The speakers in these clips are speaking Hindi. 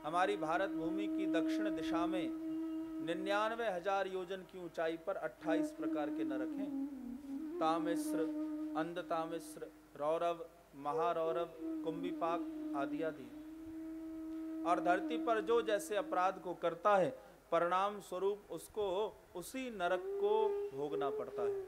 हमारी भारत भूमि की दक्षिण दिशा में 99,000 योजन की ऊंचाई पर 28 प्रकार के नरक हैं। तामिश्र, अंधतामिश्र, रौरव, महारौरव, कुंभीपाक आदि आदि। और धरती पर जो जैसे अपराध को करता है, परिणाम स्वरूप उसको उसी नरक को भोगना पड़ता है।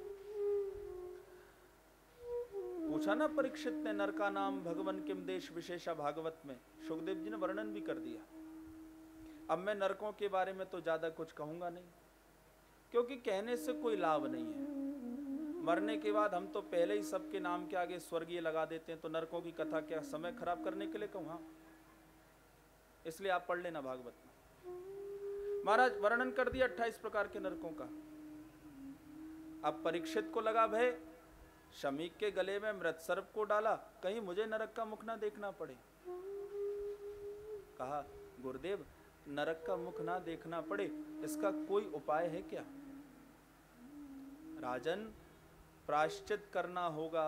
पूछा ना परीक्षित ने, नरका नाम भगवन किम देश विशेषा भागवत में सुखदेव जी ने वर्णन भी कर दिया। अब मैं नरकों के बारे में तो ज्यादा कुछ कहूंगा नहीं, क्योंकि कहने से कोई लाभ नहीं है। मरने के बाद हम तो पहले ही सबके नाम के आगे स्वर्गीय लगा देते हैं, तो नरकों की कथा क्या समय खराब करने के लिए कहूं? हाँ, इसलिए आप पढ़ लेना भागवत में। महाराज वर्णन कर दिया 28 प्रकार के नरकों का। अब परीक्षित को लगा भय, शमीक के गले में मृत सर्प को डाला, कहीं मुझे नरक का मुख ना देखना पड़े। कहा, गुरुदेव नरक का मुख ना देखना पड़े, इसका कोई उपाय है क्या? राजन, प्रायश्चित करना होगा।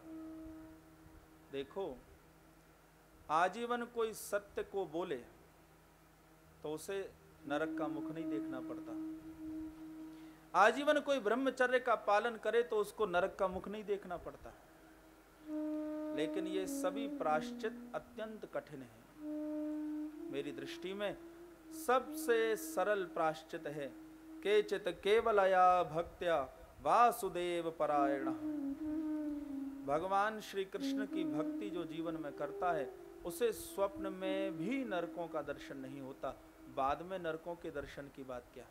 देखो, आजीवन कोई सत्य को बोले तो उसे नरक का मुख नहीं देखना पड़ता। आजीवन कोई ब्रह्मचर्य का पालन करे तो उसको नरक का मुख नहीं देखना पड़ता। लेकिन ये सभी प्रायश्चित अत्यंत कठिन है। मेरी दृष्टि में सबसे सरल प्रायश्चित है केचित केवलया भक्त्या वासुदेव परायण। भगवान श्री कृष्ण की भक्ति जो जीवन में करता है, उसे स्वप्न में भी नरकों का दर्शन नहीं होता, बाद में नरकों के दर्शन की बात क्या।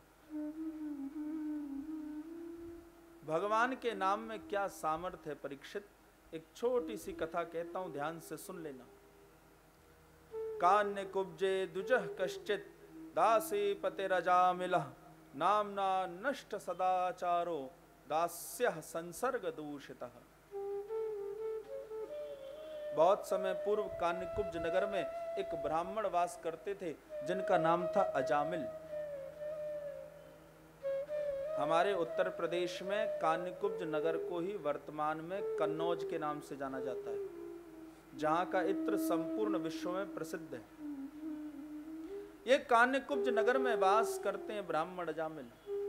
भगवान के नाम में क्या सामर्थ्य है परीक्षित। एक छोटी सी कथा कहता हूं, ध्यान से सुन लेना। कान्य कुब्जे दुजह कश्चित दासी पतिरजामिलः नामना नष्ट सदाचारो दास्यः संसर्ग दूषितः। बहुत समय पूर्व कान्यकुब्ज नगर में एक ब्राह्मण वास करते थे, जिनका नाम था अजामिल। हमारे उत्तर प्रदेश में कान्यकुब्ज नगर को ही वर्तमान में कन्नौज के नाम से जाना जाता है, जहां का इत्र संपूर्ण विश्व में प्रसिद्ध है। ये कान्यकुब्ज नगर में वास करते हैं ब्राह्मण अजामिल।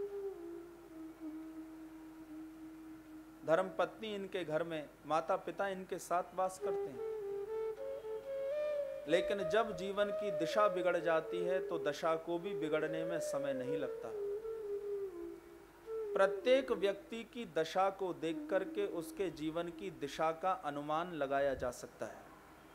धर्मपत्नी इनके घर में, माता पिता इनके साथ वास करते हैं। लेकिन जब जीवन की दिशा बिगड़ जाती है तो दशा को भी बिगड़ने में समय नहीं लगता। प्रत्येक व्यक्ति की दशा को देख करके उसके जीवन की दिशा का अनुमान लगाया जा सकता है।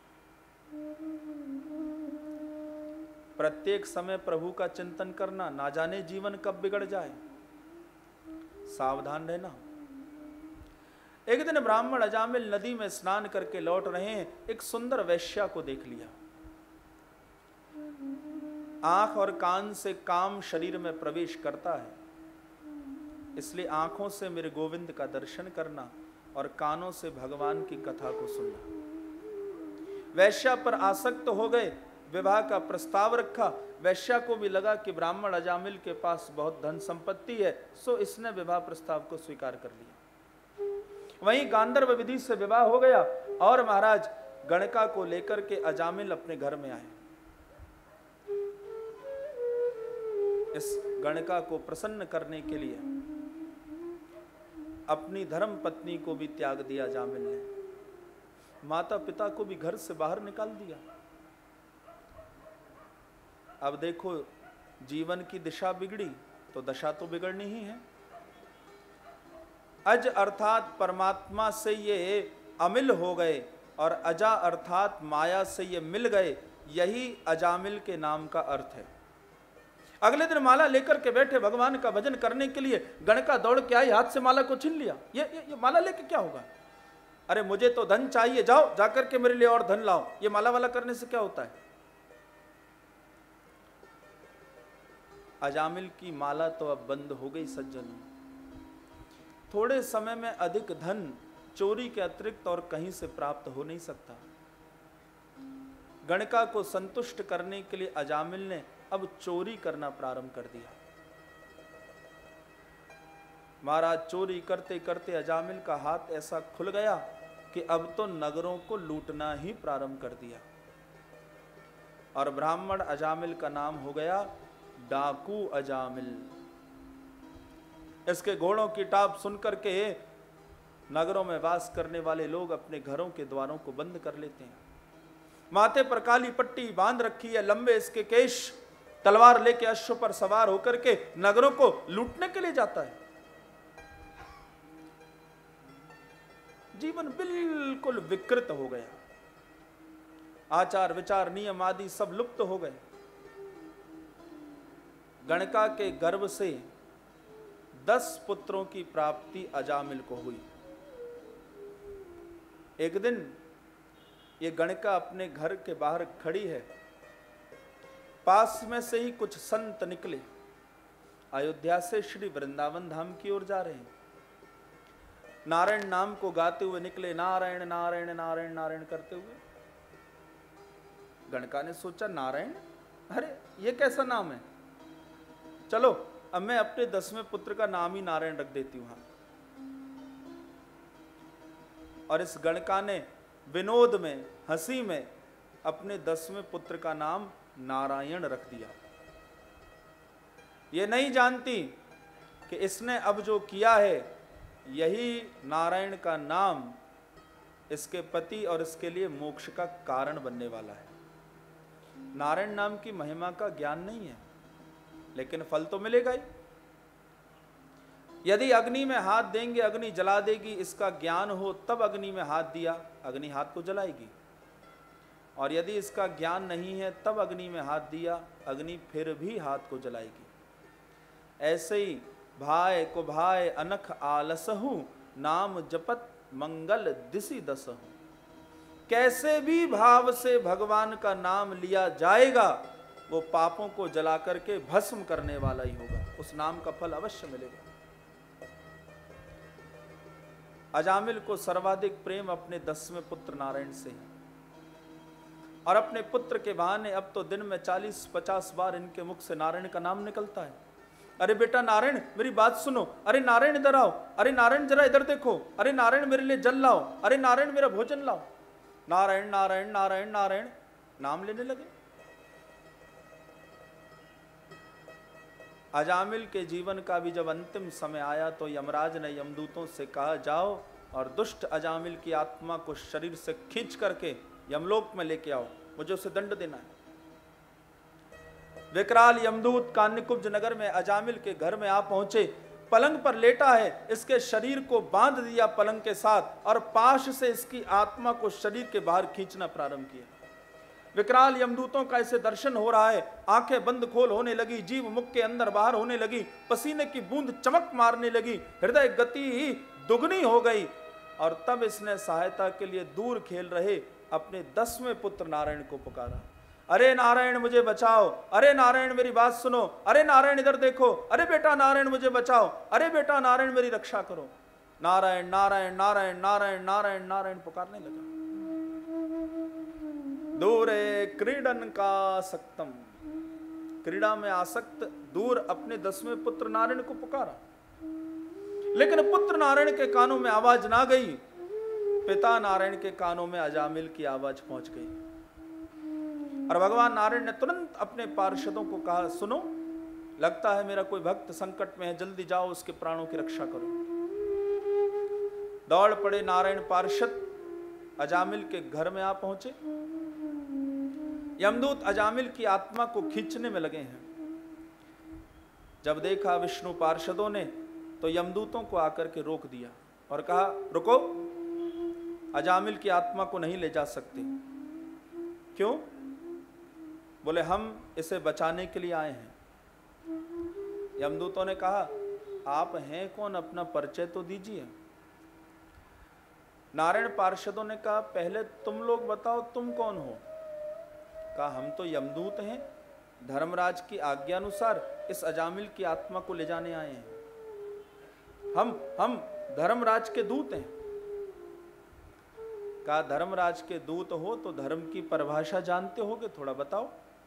प्रत्येक समय प्रभु का चिंतन करना, ना जाने जीवन कब बिगड़ जाए, सावधान रहना। एक दिन ब्राह्मण अजामिल नदी में स्नान करके लौट रहे हैं, एक सुंदर वैश्या को देख लिया। आंख और कान से काम शरीर में प्रवेश करता है, इसलिए आंखों से मेरे गोविंद का दर्शन करना और कानों से भगवान की कथा को सुनना। वैश्या पर आसक्त हो गए, विवाह का प्रस्ताव रखा। वैश्या को भी लगा कि ब्राह्मण अजामिल के पास बहुत धन संपत्ति है, सो इसने विवाह प्रस्ताव को स्वीकार कर लिया। वहीं गांधर्व विधि से विवाह हो गया और महाराज गणका को लेकर के अजामिल अपने घर में आए। इस गणका को प्रसन्न करने के लिए अपनी धर्म पत्नी को भी त्याग दिया अजामिल ने, माता पिता को भी घर से बाहर निकाल दिया। अब देखो, जीवन की दिशा बिगड़ी तो दशा तो बिगड़नी ही है। अज अर्थात परमात्मा से ये अमिल हो गए और अजा अर्थात माया से ये मिल गए, यही अजामिल के नाम का अर्थ है। अगले दिन माला लेकर के बैठे भगवान का भजन करने के लिए, गणका दौड़ के आई, हाथ से माला को छीन लिया। ये माला लेके क्या होगा? अरे मुझे तो धन चाहिए, जाओ जाकर के मेरे लिए और धन लाओ। ये माला वाला करने से क्या होता है? अजामिल की माला तो अब बंद हो गई सज्जनों। थोड़े समय में अधिक धन चोरी के अतिरिक्त और कहीं से प्राप्त हो नहीं सकता। गणका को संतुष्ट करने के लिए अजामिल ने अब चोरी करना प्रारंभ कर दिया। महाराज चोरी करते करते अजामिल का हाथ ऐसा खुल गया कि अब तो नगरों को लूटना ही प्रारंभ कर दिया। और ब्राह्मण अजामिल का नाम हो गया डाकू अजामिल। इसके घोड़ों की टाप सुनकर के नगरों में वास करने वाले लोग अपने घरों के द्वारों को बंद कर लेते हैं। माथे पर काली पट्टी बांध रखी है, लंबे इसके केश, तलवार लेके अश्व पर सवार होकर के नगरों को लूटने के लिए जाता है। जीवन बिल्कुल विकृत हो गया, आचार विचार नियम आदि सब लुप्त हो गए। गणका के गर्भ से 10 पुत्रों की प्राप्ति अजामिल को हुई। एक दिन ये गणका अपने घर के बाहर खड़ी है, पास में से ही कुछ संत निकले, अयोध्या से श्री वृंदावन धाम की ओर जा रहे हैं। नारायण नाम को गाते हुए निकले, नारायण नारायण नारायण नारायण करते हुए। गणका ने सोचा नारायण, अरे ये कैसा नाम है, चलो अब मैं अपने 10वें पुत्र का नाम ही नारायण रख देती हूं। और इस गणका ने विनोद में, हंसी में अपने 10वें पुत्र का नाम नारायण रख दिया। ये नहीं जानती कि इसने अब जो किया है यही नारायण का नाम इसके पति और इसके लिए मोक्ष का कारण बनने वाला है। नारायण नाम की महिमा का ज्ञान नहीं है, लेकिन फल तो मिलेगा ही। यदि अग्नि में हाथ देंगे अग्नि जला देगी, इसका ज्ञान हो तब अग्नि में हाथ दिया, अग्नि हाथ को जलाएगी। और यदि इसका ज्ञान नहीं है तब अग्नि में हाथ दिया, अग्नि फिर भी हाथ को जलाएगी। ऐसे ही भाई को भाई अनख आलसहु, नाम जपत मंगल दिसि दसहु। कैसे भी भाव से भगवान का नाम लिया जाएगा वो पापों को जला करके भस्म करने वाला ही होगा, उस नाम का फल अवश्य मिलेगा। अजामिल को सर्वाधिक प्रेम अपने 10वें पुत्र नारायण से है, और अपने पुत्र के बहाने अब तो दिन में 40-50 बार इनके मुख से नारायण का नाम निकलता है। अरे बेटा नारायण मेरी बात सुनो, अरे नारायण इधर आओ, अरे नारायण जरा इधर देखो, अरे नारायण मेरे लिए जल लाओ, अरे नारायण मेरा भोजन लाओ। नारायण नारायण नारायण नारायण नाम लेने लगे। अजामिल के जीवन का भी जब अंतिम समय आया तो यमराज ने यमदूतों से कहा, जाओ और दुष्ट अजामिल की आत्मा को शरीर से खींच करके यमलोक में लेके आओ, मुझे उसे दंड देना है। विकराल यमदूत कान्यकुब्ज नगर में अजामिल के घर में आ पहुंचे। पलंग पर लेटा है, इसके शरीर को बांध दिया पलंग के साथ और पाश से इसकी आत्मा को शरीर के बाहर खींचना प्रारंभ किया। विकराल यमदूतों का इसे दर्शन हो रहा है, आंखें बंद खोल होने लगी, जीव मुख के अंदर बाहर होने लगी, पसीने की बूंद चमक मारने लगी, हृदय गति ही दुगनी हो गई। और तब इसने सहायता के लिए दूर खेल रहे अपने 10वें पुत्र नारायण को पुकारा, अरे नारायण मुझे बचाओ, अरे नारायण मेरी बात सुनो, अरे नारायण इधर देखो, अरे बेटा नारायण मुझे बचाओ, अरे बेटा नारायण मेरी रक्षा करो। नारायण नारायण नारायण नारायण नारायण नारायण पुकारने लगा। दूरे क्रीडन का सक्तम, क्रीड़ा में आसक्त दूर अपने 10वें पुत्र नारायण को पुकारा, लेकिन पुत्र नारायण के कानों में आवाज ना गई, पिता नारायण के कानों में अजामिल की आवाज पहुंच गई। और भगवान नारायण ने तुरंत अपने पार्षदों को कहा, सुनो लगता है मेरा कोई भक्त संकट में है, जल्दी जाओ उसके प्राणों की रक्षा करो। दौड़ पड़े नारायण पार्षद, अजामिल के घर में आ पहुंचे। यमदूत अजामिल की आत्मा को खींचने में लगे हैं। जब देखा विष्णु पार्षदों ने तो यमदूतों को आकर के रोक दिया और कहा, रुको, अजामिल की आत्मा को नहीं ले जा सकते। क्यों? बोले हम इसे बचाने के लिए आए हैं। यमदूतों ने कहा, आप हैं कौन, अपना परिचय तो दीजिए। नारायण पार्षदों ने कहा, पहले तुम लोग बताओ तुम कौन हो। कहा, हम तो यमदूत हैं, धर्मराज की आज्ञा अनुसार इस अजामिल की आत्मा को ले जाने आए हैं। हम धर्मराज के दूत हैं। कहा, धर्मराज के दूत हो तो धर्म की परिभाषा जानते होगे, थोड़ा बताओ।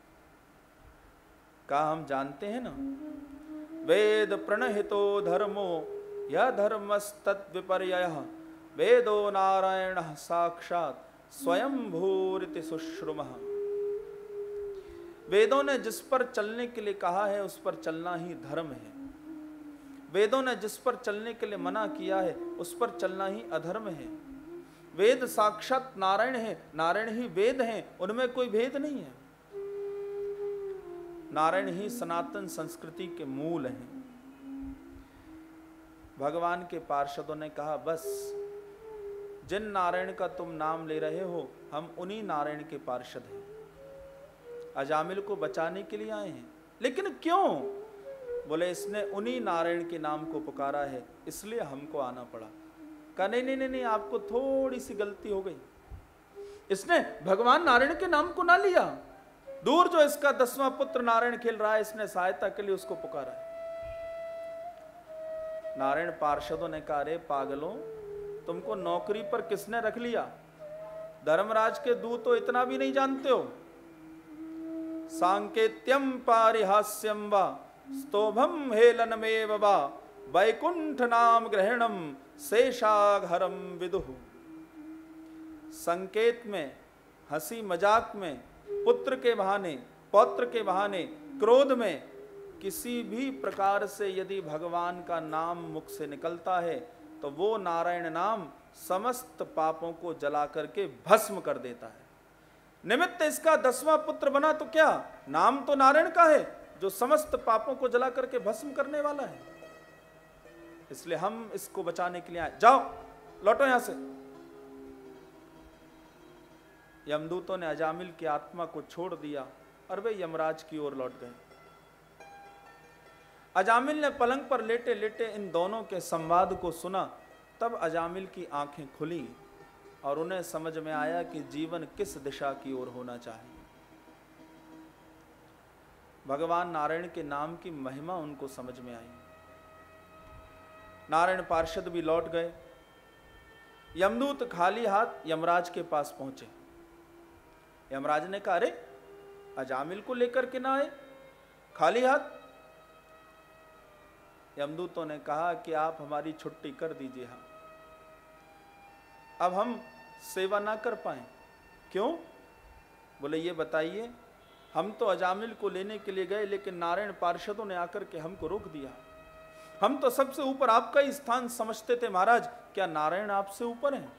कहा, हम जानते हैं ना, वेद प्रणहितो धर्मो यह धर्मस्तत् विपर्ययः, वेदो नारायण साक्षात स्वयं भूरिति सुश्रुमः। वेदों ने जिस पर चलने के लिए कहा है उस पर चलना ही धर्म है। वेदों ने जिस पर चलने के लिए मना किया है उस पर चलना ही अधर्म है। वेद साक्षात नारायण है, नारायण ही वेद हैं, उनमें कोई भेद नहीं है। नारायण ही सनातन संस्कृति के मूल हैं। भगवान के पार्षदों ने कहा, बस जिन नारायण का तुम नाम ले रहे हो हम उन्हीं नारायण के पार्षद हैं, अजामिल को बचाने के लिए आए हैं। लेकिन क्यों? बोले इसने उन्हीं नारायण के नाम को पुकारा है इसलिए हमको आना पड़ा। कहा नहीं नहीं नहीं, आपको थोड़ी सी गलती हो गई। इसने भगवान नारायण के नाम को ना लिया, दूर जो इसका 10वां पुत्र नारायण खेल रहा है इसने सहायता के लिए उसको पुकारा है। नारायण पार्षदों ने कहा, रे पागलों, तुमको नौकरी पर किसने रख लिया? धर्मराज के दूत तो इतना भी नहीं जानते हो। सांकेत्यम पारिहास्यम वा स्तोभम हेलनमेव वा वैकुंठ नाम ग्रहणम शेषाघरम विदुः। संकेत में, हंसी मजाक में, पुत्र के बहाने, पौत्र के बहाने, क्रोध में, किसी भी प्रकार से यदि भगवान का नाम मुख से निकलता है तो वो नारायण नाम समस्त पापों को जला करके भस्म कर देता है। निमित्त इसका 10वां पुत्र बना तो क्या, नाम तो नारायण का है जो समस्त पापों को जला करके भस्म करने वाला है। इसलिए हम इसको बचाने के लिए आए। जाओ लौटो यहां से। यमदूतों ने अजामिल की आत्मा को छोड़ दिया और वे यमराज की ओर लौट गए। अजामिल ने पलंग पर लेटे लेटे इन दोनों के संवाद को सुना। तब अजामिल की आंखें खुली और उन्हें समझ में आया कि जीवन किस दिशा की ओर होना चाहिए। भगवान नारायण के नाम की महिमा उनको समझ में आई। नारायण पार्षद भी लौट गए। यमदूत खाली हाथ यमराज के पास पहुंचे। यमराज ने कहा, अरे अजामिल को लेकर के ना आए, खाली हाथ? यमदूतों ने कहा कि आप हमारी छुट्टी कर दीजिए, अब हम सेवा ना कर पाए। क्यों? बोले ये बताइए, हम तो अजामिल को लेने के लिए गए लेकिन नारायण पार्षदों ने आकर के हमको रोक दिया। हम तो सबसे ऊपर आपका ही स्थान समझते थे महाराज, क्या नारायण आपसे ऊपर हैं?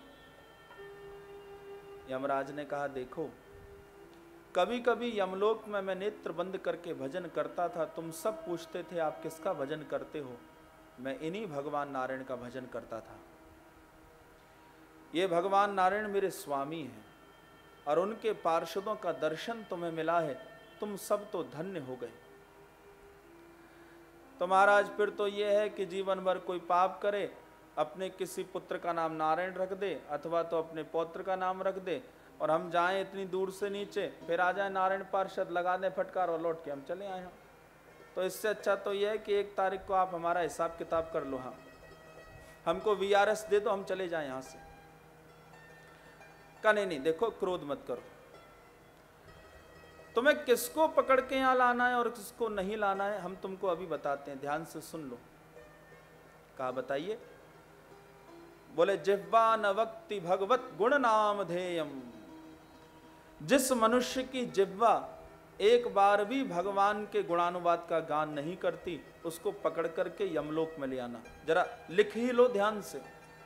यमराज ने कहा, देखो कभी कभी यमलोक में मैं नेत्र बंद करके भजन करता था, तुम सब पूछते थे आप किसका भजन करते हो, मैं इन्हीं भगवान नारायण का भजन करता था। ये भगवान नारायण मेरे स्वामी हैं और उनके पार्षदों का दर्शन तुम्हें मिला है, तुम सब तो धन्य हो गए। तो महाराज फिर तो ये है कि जीवन भर कोई पाप करे, अपने किसी पुत्र का नाम नारायण रख दे अथवा तो अपने पौत्र का नाम रख दे और हम जाएं इतनी दूर से नीचे, फिर आ जाए नारायण पार्षद, लगा दें फटकार और लौट के हम चले आए। तो इससे अच्छा तो यह है कि 1 तारीख को आप हमारा हिसाब किताब कर लो, हाँ हमको VRS दे दो, हम चले जाएं यहां से। का नहीं, देखो क्रोध मत करो, तुम्हें किसको पकड़ के यहां लाना है और किसको नहीं लाना है हम तुमको अभी बताते हैं, ध्यान से सुन लो। कहा बताइए? बोले जिह्वा न वक्ति भगवत गुण नाम धेयम। जिस मनुष्य की जिह्वा एक बार भी भगवान के गुणानुवाद का गान नहीं करती उसको पकड़ करके यमलोक में ले आना। जरा लिख ही लो ध्यान से।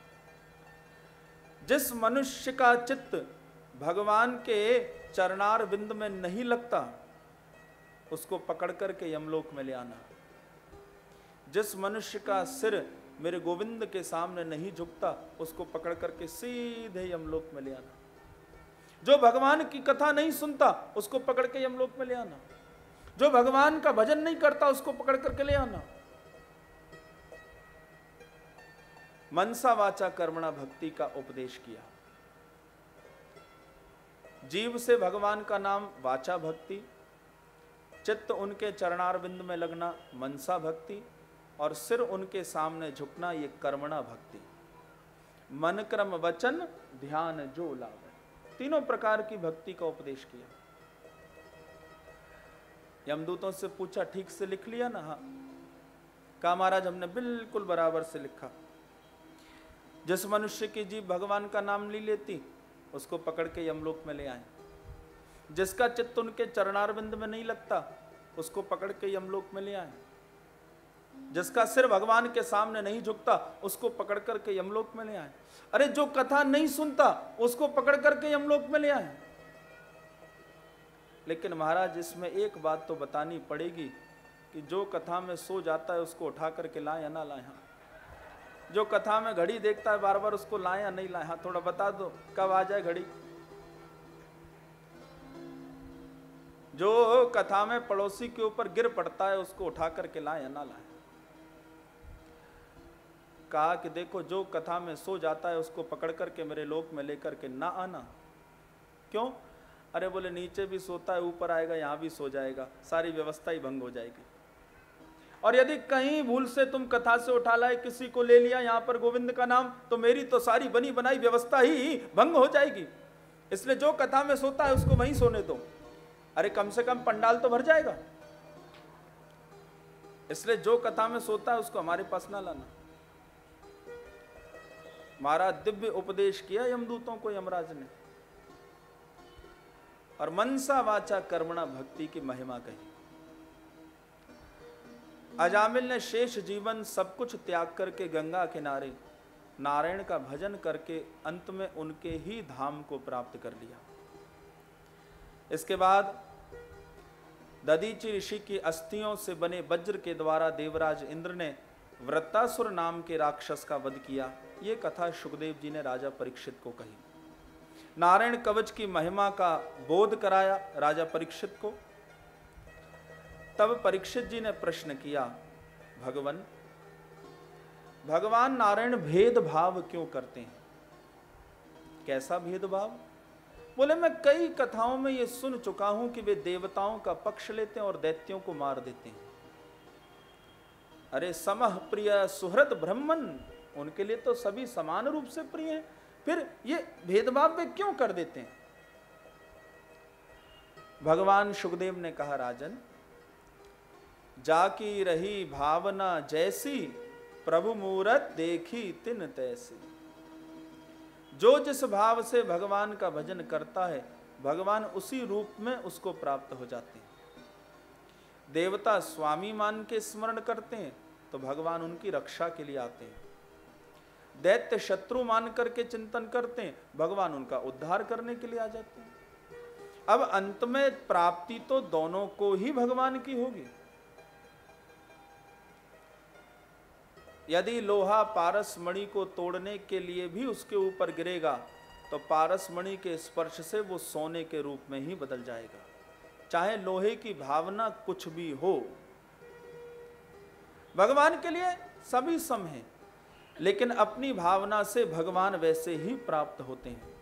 जिस मनुष्य का चित्त भगवान के चरणार बिंद में नहीं लगता उसको पकड़ करके यमलोक में ले आना। जिस मनुष्य का सिर मेरे गोविंद के सामने नहीं झुकता उसको पकड़ करके सीधे यमलोक में ले आना। जो भगवान की कथा नहीं सुनता उसको पकड़ के यमलोक में ले आना। जो भगवान का भजन नहीं करता उसको पकड़ करके ले आना। मनसा वाचा कर्मणा भक्ति का उपदेश किया। जीव से भगवान का नाम वाचा भक्ति, चित्त उनके चरणार बिंद में लगना मनसा भक्ति और सिर उनके सामने झुकना ये कर्मणा भक्ति। मन क्रम वचन ध्यान जो लावे, तीनों प्रकार की भक्ति का उपदेश किया। यमदूतों से पूछा ठीक से लिख लिया ना? हाँ। कहा महाराज हमने बिल्कुल बराबर से लिखा। जिस मनुष्य की जीभ भगवान का नाम नहीं लेती उसको पकड़ के यमलोक में ले आए। जिसका चित्त उनके चरणारविंद में नहीं लगता उसको पकड़ के यमलोक में ले आए। जिसका सिर भगवान के सामने नहीं झुकता उसको पकड़ करके यमलोक में ले आए। अरे जो कथा नहीं सुनता उसको पकड़ करके यमलोक में ले आए। लेकिन महाराज इसमें एक बात तो बतानी पड़ेगी कि जो कथा में सो जाता है उसको उठा करके लाए या ना लाए। जो कथा में घड़ी देखता है बार बार उसको लाए या नहीं लाए। हाँ थोड़ा बता दो कब आ जाए घड़ी। जो कथा में पड़ोसी के ऊपर गिर पड़ता है उसको उठा करके लाए या ना लाए। कहा कि देखो जो कथा में सो जाता है उसको पकड़ करके मेरे लोक में लेकर के ना आना। क्यों? अरे बोले नीचे भी सोता है ऊपर आएगा यहां भी सो जाएगा, सारी व्यवस्था ही भंग हो जाएगी। और यदि कहीं भूल से तुम कथा से उठा लाए किसी को ले लिया यहां पर गोविंद का नाम तो मेरी तो सारी बनी बनाई व्यवस्था ही भंग हो जाएगी। इसलिए जो कथा में सोता है उसको वहीं सोने दो। अरे कम से कम पंडाल तो भर जाएगा। इसलिए जो कथा में सोता है उसको हमारे पास ना लाना। महाराज दिव्य उपदेश किया यमदूतों को यमराज ने और मनसा वाचा कर्मणा भक्ति की महिमा कही। अजामिल ने शेष जीवन सब कुछ त्याग करके गंगा किनारे नारायण का भजन करके अंत में उनके ही धाम को प्राप्त कर लिया। इसके बाद दधीचि ऋषि की अस्थियों से बने वज्र के द्वारा देवराज इंद्र ने वृत्तासुर नाम के राक्षस का वध किया। ये कथा सुखदेव जी ने राजा परीक्षित को कही। नारायण कवच की महिमा का बोध कराया राजा परीक्षित को। तब परीक्षित जी ने प्रश्न किया, भगवान नारायण भेदभाव क्यों करते हैं? कैसा भेदभाव? बोले मैं कई कथाओं में ये सुन चुका हूं कि वे देवताओं का पक्ष लेते हैं और दैत्यों को मार देते हैं। अरे समह प्रिय सुहृद ब्रह्मन, उनके लिए तो सभी समान रूप से प्रिय हैं, फिर ये भेदभाव वे क्यों कर देते हैं? भगवान सुखदेव ने कहा, राजन जाकी रही भावना जैसी प्रभु मूरत देखी तिन तैसी। जो जिस भाव से भगवान का भजन करता है भगवान उसी रूप में उसको प्राप्त हो जाते हैं। देवता स्वामी मान के स्मरण करते हैं तो भगवान उनकी रक्षा के लिए आते हैं। दैत्य शत्रु मान करके चिंतन करते हैं भगवान उनका उद्धार करने के लिए आ जाते हैं। अब अंत में प्राप्ति तो दोनों को ही भगवान की होगी। यदि लोहा पारस मणि को तोड़ने के लिए भी उसके ऊपर गिरेगा तो पारस मणि के स्पर्श से वो सोने के रूप में ही बदल जाएगा, चाहे लोहे की भावना कुछ भी हो। भगवान के लिए सभी सम हैं, लेकिन अपनी भावना से भगवान वैसे ही प्राप्त होते हैं।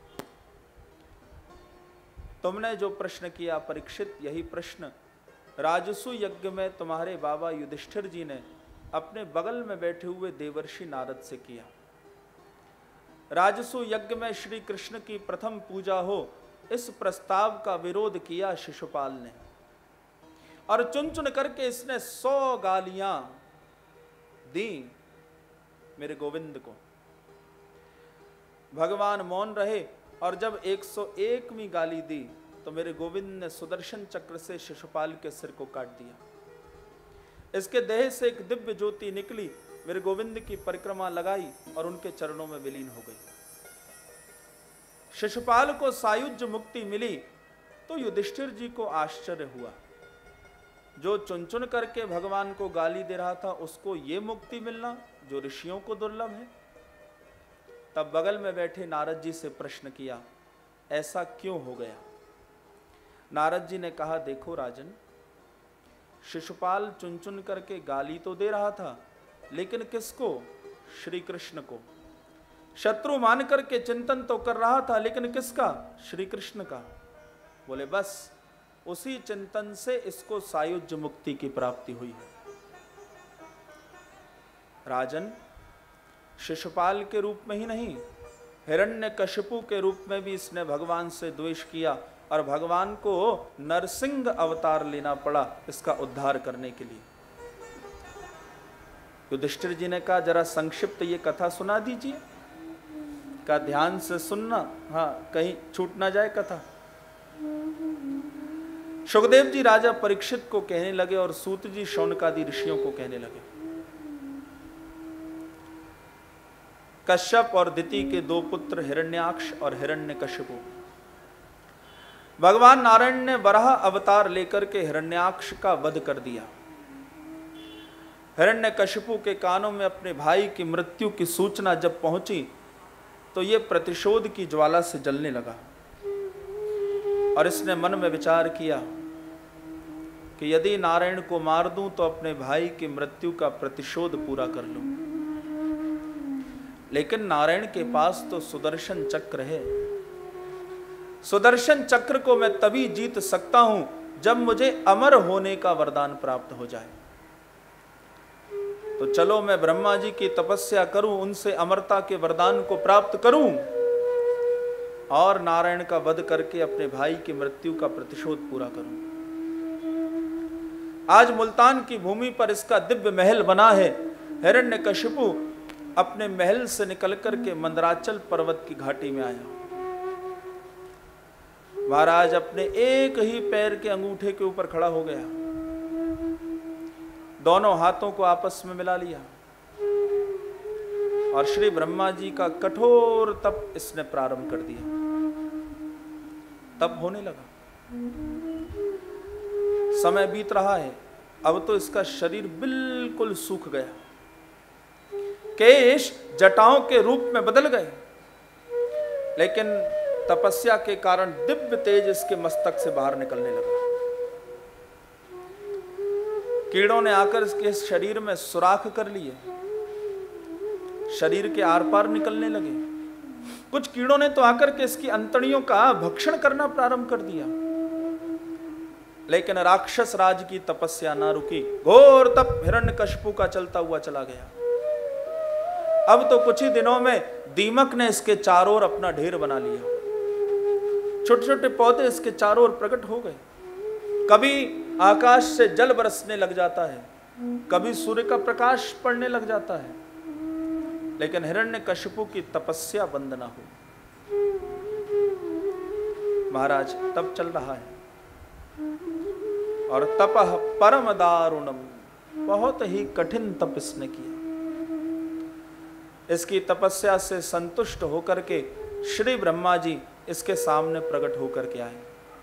तुमने जो प्रश्न किया परीक्षित, यही प्रश्न राजसु यज्ञ में तुम्हारे बाबा युधिष्ठिर जी ने अपने बगल में बैठे हुए देवर्षि नारद से किया। राजसु यज्ञ में श्री कृष्ण की प्रथम पूजा हो, इस प्रस्ताव का विरोध किया शिशुपाल ने और चुन चुन करके इसने 100 गालियां दी मेरे गोविंद को। भगवान मौन रहे और जब 101वीं गाली दी तो मेरे गोविंद ने सुदर्शन चक्र से शिशुपाल के सिर को काट दिया। इसके देह से एक दिव्य ज्योति निकली, मेरे गोविंद की परिक्रमा लगाई और उनके चरणों में विलीन हो गई। शिशुपाल को सायुज्य मुक्ति मिली तो युधिष्ठिर जी को आश्चर्य हुआ। जो चुन चुन करके भगवान को गाली दे रहा था उसको ये मुक्ति मिलना जो ऋषियों को दुर्लभ है। तब बगल में बैठे नारद जी से प्रश्न किया, ऐसा क्यों हो गया? नारद जी ने कहा, देखो राजन, शिशुपाल चुन चुन करके गाली तो दे रहा था, लेकिन किसको? श्री कृष्ण को। शत्रु मान करके चिंतन तो कर रहा था, लेकिन किसका? श्री कृष्ण का। बोले बस उसी चिंतन से इसको सायुज्य मुक्ति की प्राप्ति हुई है। राजन, शिशुपाल के रूप में ही नहीं, हिरण्यकशिपु के रूप में भी इसने भगवान से द्वेष किया और भगवान को नरसिंह अवतार लेना पड़ा इसका उद्धार करने के लिए। युधिष्ठिर जी ने कहा, जरा संक्षिप्त ये कथा सुना दीजिए। का ध्यान से सुनना, हाँ कहीं छूट ना जाए कथा। सुखदेव जी राजा परीक्षित को कहने लगे और सूत जी शौनकादि ऋषियों को कहने लगे। कश्यप और दिति के दो पुत्र हिरण्याक्ष और हिरण्यकशिपु। भगवान नारायण ने वराह अवतार लेकर के हिरण्याक्ष का वध कर दिया। हिरण्यकशिपु के कानों में अपने भाई की मृत्यु की सूचना जब पहुंची तो ये प्रतिशोध की ज्वाला से जलने लगा और इसने मन में विचार किया कि यदि नारायण को मार दूं तो अपने भाई की मृत्यु का प्रतिशोध पूरा कर लूं। लेकिन नारायण के पास तो सुदर्शन चक्र है। सुदर्शन चक्र को मैं तभी जीत सकता हूं जब मुझे अमर होने का वरदान प्राप्त हो जाए। तो चलो मैं ब्रह्मा जी की तपस्या करूं, उनसे अमरता के वरदान को प्राप्त करूं और नारायण का वध करके अपने भाई की मृत्यु का प्रतिशोध पूरा करूं। आज मुल्तान की भूमि पर इसका दिव्य महल बना है। हिरण्यकशिपु अपने महल से निकल करके मंदराचल पर्वत की घाटी में आया। महाराज अपने एक ही पैर के अंगूठे के ऊपर खड़ा हो गया, दोनों हाथों को आपस में मिला लिया और श्री ब्रह्मा जी का कठोर तप इसने प्रारंभ कर दिया। तप होने लगा, समय बीत रहा है, अब तो इसका शरीर बिल्कुल सूख गया, केश जटाओं के रूप में बदल गए, लेकिन तपस्या के कारण दिव्य तेज इसके मस्तक से बाहर निकलने लगा। कीड़ों ने आकर इसके शरीर में सुराख कर लिए, शरीर के आर पार निकलने लगे। कुछ कीड़ों ने तो आकर के इसकी अंतड़ियों का भक्षण करना प्रारंभ कर दिया, लेकिन राक्षस राज की तपस्या ना रुकी। घोर तप हिरण्यकशिपु का चलता हुआ चला गया। अब तो कुछ ही दिनों में दीमक ने इसके चारों ओर अपना ढेर बना लिया। छोटे छोटे पौधे इसके चारों ओर प्रकट हो गए। कभी आकाश से जल बरसने लग जाता है, कभी सूर्य का प्रकाश पड़ने लग जाता है, लेकिन हिरण्यकशिपु की तपस्या बंद ना हो। महाराज तप चल रहा है और तपः परम दारुणम, बहुत ही कठिन तप इसने किया। इसकी तपस्या से संतुष्ट होकर के श्री ब्रह्मा जी इसके सामने प्रकट होकर के आए।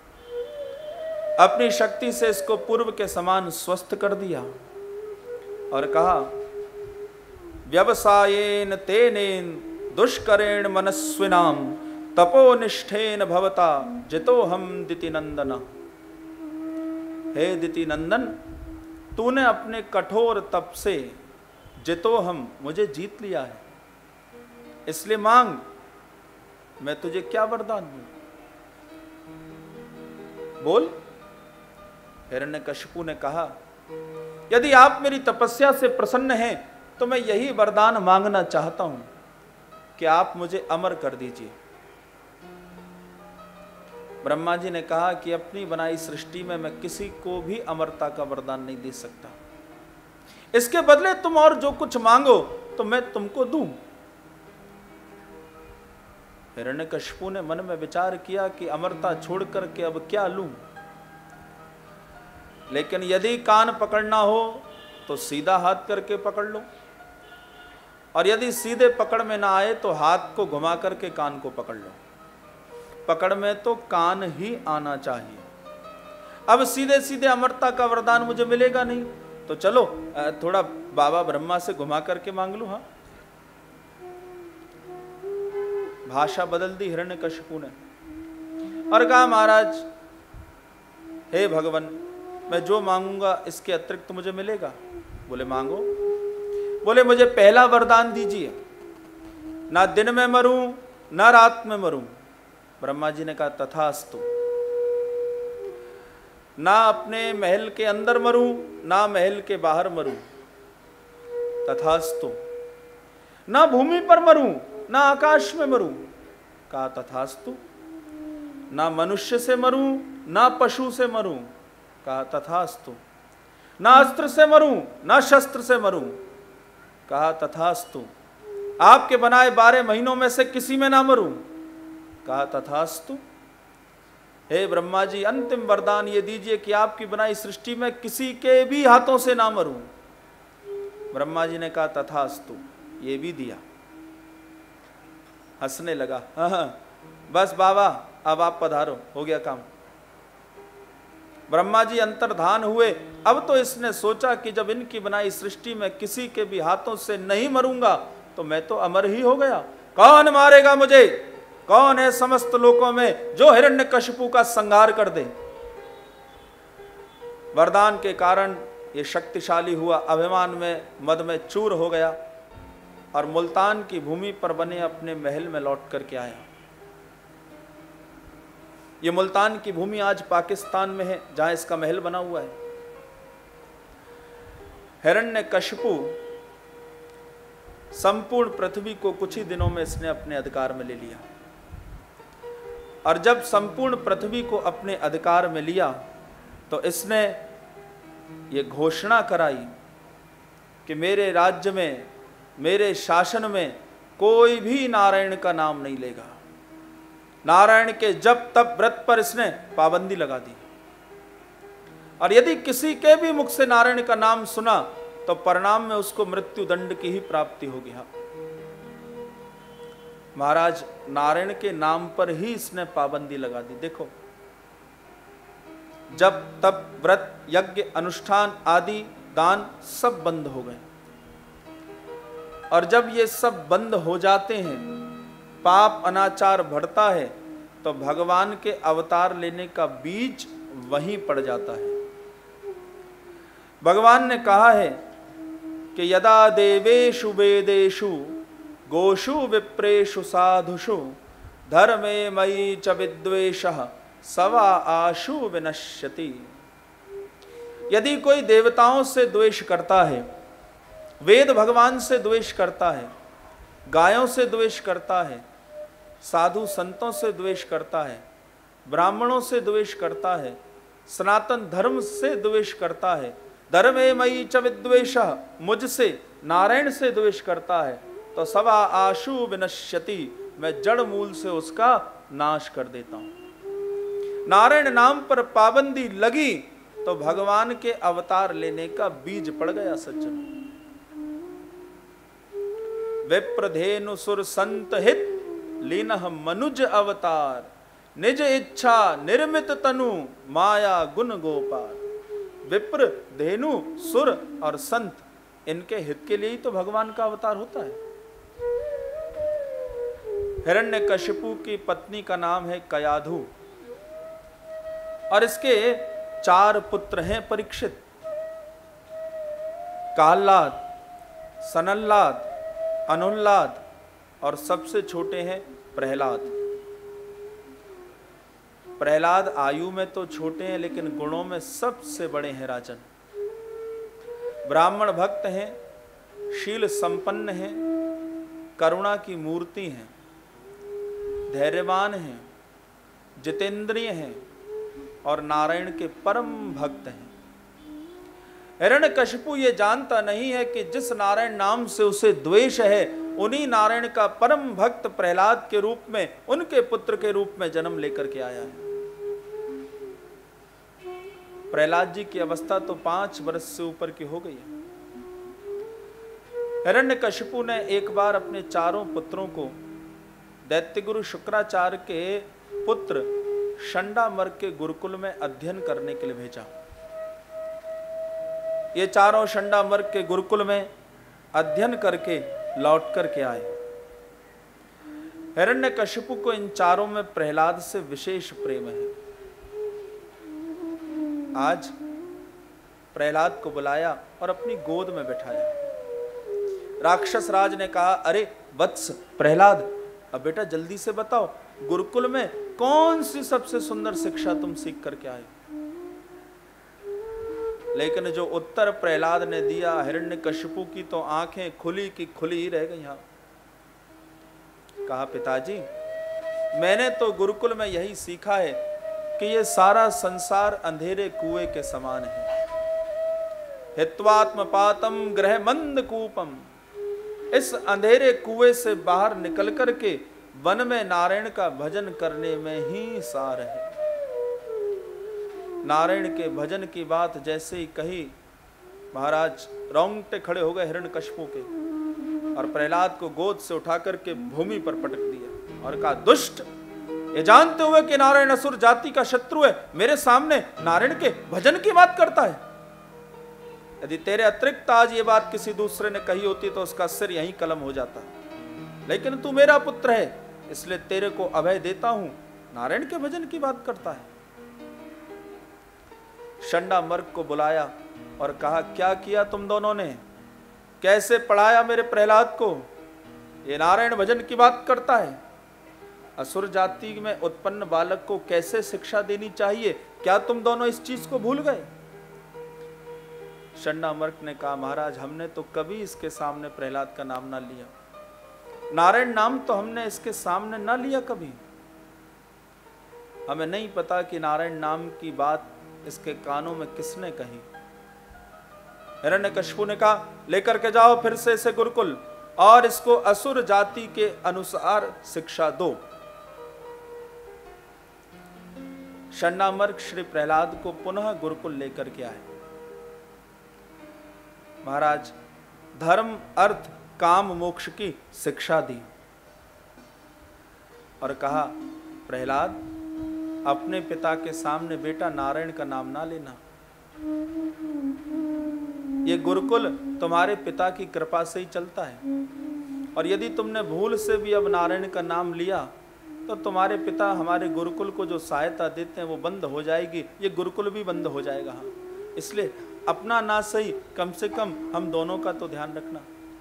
अपनी शक्ति से इसको पूर्व के समान स्वस्थ कर दिया और कहा, व्यवसायेन तेनेन दुष्करेण मनस्विनाम तपोनिष्ठेन भवता जितो हम दिति नंदन। हे दिति नंदन, तूने अपने कठोर तप से जितो हम, मुझे जीत लिया है, इसलिए मांग, मैं तुझे क्या वरदान दूं, बोल। हिरण्यकशिपु ने कहा, यदि आप मेरी तपस्या से प्रसन्न हैं तो मैं यही वरदान मांगना चाहता हूं कि आप मुझे अमर कर दीजिए। ब्रह्मा जी ने कहा कि अपनी बनाई सृष्टि में मैं किसी को भी अमरता का वरदान नहीं दे सकता, इसके बदले तुम और जो कुछ मांगो तो मैं तुमको दूं। हिरण्यकशिपु ने मन में विचार किया कि अमरता छोड़ करके अब क्या लूं, लेकिन यदि कान पकड़ना हो तो सीधा हाथ करके पकड़ लो, और यदि सीधे पकड़ में ना आए तो हाथ को घुमा करके कान को पकड़ लो। पकड़ में तो कान ही आना चाहिए। अब सीधे सीधे अमरता का वरदान मुझे मिलेगा नहीं, तो चलो थोड़ा बाबा ब्रह्मा से घुमा करके मांग लूं। हाँ, भाषा बदल दी हिरण्यकशिपु ने और कहा, महाराज हे भगवान, मैं जो मांगूंगा इसके अतिरिक्त मुझे मिलेगा। बोले मांगो। बोले मुझे पहला वरदान दीजिए, ना दिन में मरूं ना रात में मरूं। ब्रह्मा जी ने कहा, तथास्तु। ना अपने महल के अंदर मरूं ना महल के बाहर मरूं, तथास्तु। ना भूमि पर मरूं ना आकाश में मरूं, कहा तथास्तु। ना मनुष्य से मरूं ना पशु से मरूं, कहा तथास्तु। ना अस्त्र से मरूं ना शस्त्र से मरूं, कहा तथास्तु। आपके बनाए 12 महीनों में से किसी में ना मरूं, कहा तथास्तु। हे ब्रह्मा जी, अंतिम वरदान ये दीजिए कि आपकी बनाई सृष्टि में किसी के भी हाथों से ना मरूं। ब्रह्मा जी ने कहा तथास्तु, ये भी दिया। हंसने लगा, हाँ बस बाबा अब आप पधारो, हो गया काम। ब्रह्मा जी अंतर्धान हुए। अब तो इसने सोचा कि जब इनकी बनाई सृष्टि में किसी के भी हाथों से नहीं मरूंगा तो मैं तो अमर ही हो गया। कौन मारेगा मुझे? कौन है समस्त लोकों में जो हिरण्यकशिपु का संहार कर दे? वरदान के कारण ये शक्तिशाली हुआ, अभिमान में मद में चूर हो गया और मुल्तान की भूमि पर बने अपने महल में लौट करके आया। ये मुल्तान की भूमि आज पाकिस्तान में है, जहां इसका महल बना हुआ है। हिरण्यकशिपु संपूर्ण पृथ्वी को कुछ ही दिनों में इसने अपने अधिकार में ले लिया। और जब संपूर्ण पृथ्वी को अपने अधिकार में लिया तो इसने ये घोषणा कराई कि मेरे राज्य में, मेरे शासन में कोई भी नारायण का नाम नहीं लेगा। नारायण के जप तप व्रत पर इसने पाबंदी लगा दी। और यदि किसी के भी मुख से नारायण का नाम सुना तो परिणाम में उसको मृत्यु दंड की ही प्राप्ति होगी। महाराज, नारायण के नाम पर ही इसने पाबंदी लगा दी। देखो, जब तप व्रत यज्ञ अनुष्ठान आदि दान सब बंद हो गए। और जब ये सब बंद हो जाते हैं, पाप अनाचार बढ़ता है, तो भगवान के अवतार लेने का बीज वहीं पड़ जाता है। भगवान ने कहा है कि यदा देवेषु वेदेषु गोषु विप्रेषु साधुषु धर्मे मयि च विद्वेषः सवा आशु विनश्यति। यदि कोई देवताओं से द्वेष करता है, वेद भगवान से द्वेष करता है, गायों से द्वेष करता है, साधु संतों से द्वेष करता है, ब्राह्मणों से द्वेष करता है, सनातन धर्म से द्वेष करता है, धर्मे मयि च विद्वेषः, मुझसे नारायण से द्वेष करता है, तो सवा आशु विनश्यति, मैं जड़ मूल से उसका नाश कर देता हूं। नारायण नाम पर पाबंदी लगी तो भगवान के अवतार लेने का बीज पड़ गया। सज्जन, विप्रधेनु सुर संत हित लीनः मनुज अवतार, निज इच्छा निर्मित तनु माया गुण गोपाल। विप्र, धेनु, सुर और संत, इनके हित के लिए ही तो भगवान का अवतार होता है। हिरण्यकशिपु की पत्नी का नाम है कयाधु और इसके 4 पुत्र हैं परीक्षित, काहलाद, सनल्लाद, अनुल्लाद और सबसे छोटे हैं प्रहलाद। प्रहलाद आयु में तो छोटे हैं लेकिन गुणों में सबसे बड़े हैं राजन। ब्राह्मण भक्त हैं, शील संपन्न हैं, करुणा की मूर्ति हैं, धैर्यवान हैं, जितेंद्रिय हैं और नारायण के परम भक्त हैं। हिरण्यकशिपु ये जानता नहीं है कि जिस नारायण नाम से उसे द्वेष है, उन्हीं नारायण का परम भक्त प्रहलाद के रूप में, उनके पुत्र के रूप में जन्म लेकर के आया है। प्रहलाद जी की अवस्था तो 5 वर्ष से ऊपर की हो गई है। हिरण्यकशिपु ने एक बार अपने 4 पुत्रों को दैत्यगुरु शुक्राचार्य के पुत्र शंडामर्क के गुरुकुल में अध्ययन करने के लिए भेजा। ये 4 शंडामर्क के गुरुकुल में अध्ययन करके लौट करके आए। हिरण्यकशिपु को इन 4 में प्रहलाद से विशेष प्रेम है। आज प्रहलाद को बुलाया और अपनी गोद में बैठाया। राक्षस राज ने कहा, अरे वत्स प्रहलाद, अब बेटा जल्दी से बताओ, गुरुकुल में कौन सी सबसे सुंदर शिक्षा तुम सीख करके आए? लेकिन जो उत्तर प्रहलाद ने दिया, हिरण्यकशिपु की तो आंखें खुली की खुली ही रह गई। कहा, पिताजी मैंने तो गुरुकुल में यही सीखा है कि ये सारा संसार अंधेरे कुएं के समान है। हित्वात्मपातम ग्रह मंद कूपम, इस अंधेरे कुएं से बाहर निकल करके वन में नारायण का भजन करने में ही सार है। नारायण के भजन की बात जैसे ही कही, महाराज रोंगटे खड़े हो गए हिरण्यकशिपु के, और प्रहलाद को गोद से उठा करके भूमि पर पटक दिया और कहा, दुष्ट, ये जानते हुए कि नारायण असुर जाति का शत्रु है, मेरे सामने नारायण के भजन की बात करता है। यदि तेरे अतिरिक्त आज ये बात किसी दूसरे ने कही होती तो उसका सिर यहीं कलम हो जाता, लेकिन तू मेरा पुत्र है, इसलिए तेरे को अभय देता हूं, नारायण के भजन की बात करता है। शंडामर्क को बुलाया और कहा, क्या किया तुम दोनों ने, कैसे पढ़ाया मेरे प्रहलाद को, ये नारायण भजन की बात करता है। असुर जाति में उत्पन्न बालक को कैसे शिक्षा देनी चाहिए, क्या तुम दोनों इस चीज को भूल गए? शंडामर्क ने कहा, महाराज हमने तो कभी इसके सामने प्रहलाद का नाम ना लिया, नारायण नाम तो हमने इसके सामने ना लिया कभी, हमें नहीं पता कि नारायण नाम की बात इसके कानों में किसने कही। हिरण्यकशिपु ने कहा, लेकर के जाओ फिर से इसे गुरुकुल और इसको असुर जाति के अनुसार शिक्षा दो। शंडामर्क श्री प्रहलाद को पुनः गुरुकुल लेकर के आए। महाराज धर्म अर्थ काम मोक्ष की शिक्षा दी और कहा, प्रहलाद अपने पिता के सामने बेटा नारायण का नाम ना लेना, ये गुरुकुल तुम्हारे पिता की कृपा से ही चलता है, और यदि तुमने भूल से भी अब नारायण का नाम लिया तो तुम्हारे पिता हमारे गुरुकुल को जो सहायता देते हैं वो बंद हो जाएगी, ये गुरुकुल भी बंद हो जाएगा। हाँ, इसलिए अपना ना सही कम से कम हम दोनों का तो ध्यान रखना।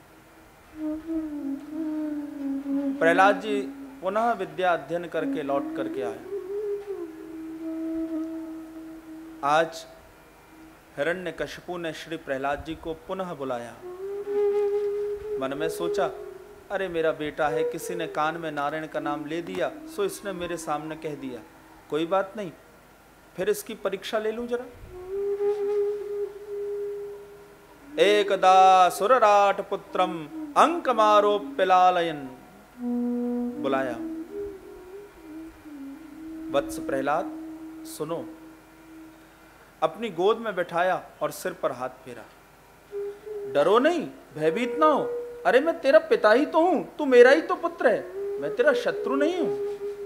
प्रहलाद जी पुनः विद्या अध्ययन करके लौट करके आए। आज हिरण्यकशिपु ने श्री प्रहलाद जी को पुनः बुलाया। मन में सोचा, अरे मेरा बेटा है, किसी ने कान में नारायण का नाम ले दिया, सो इसने मेरे सामने कह दिया, कोई बात नहीं, फिर इसकी परीक्षा ले लूं जरा। एकदा सुरराट पुत्रम अंकमारोप्य लालयन, बुलाया, वत्स प्रहलाद सुनो। अपनी गोद में बैठाया और सिर पर हाथ फेरा। डरो नहीं, भयभीत ना हो, अरे मैं तेरा पिता ही तो हूं, तू मेरा ही तो पुत्र है, मैं तेरा शत्रु नहीं हूं।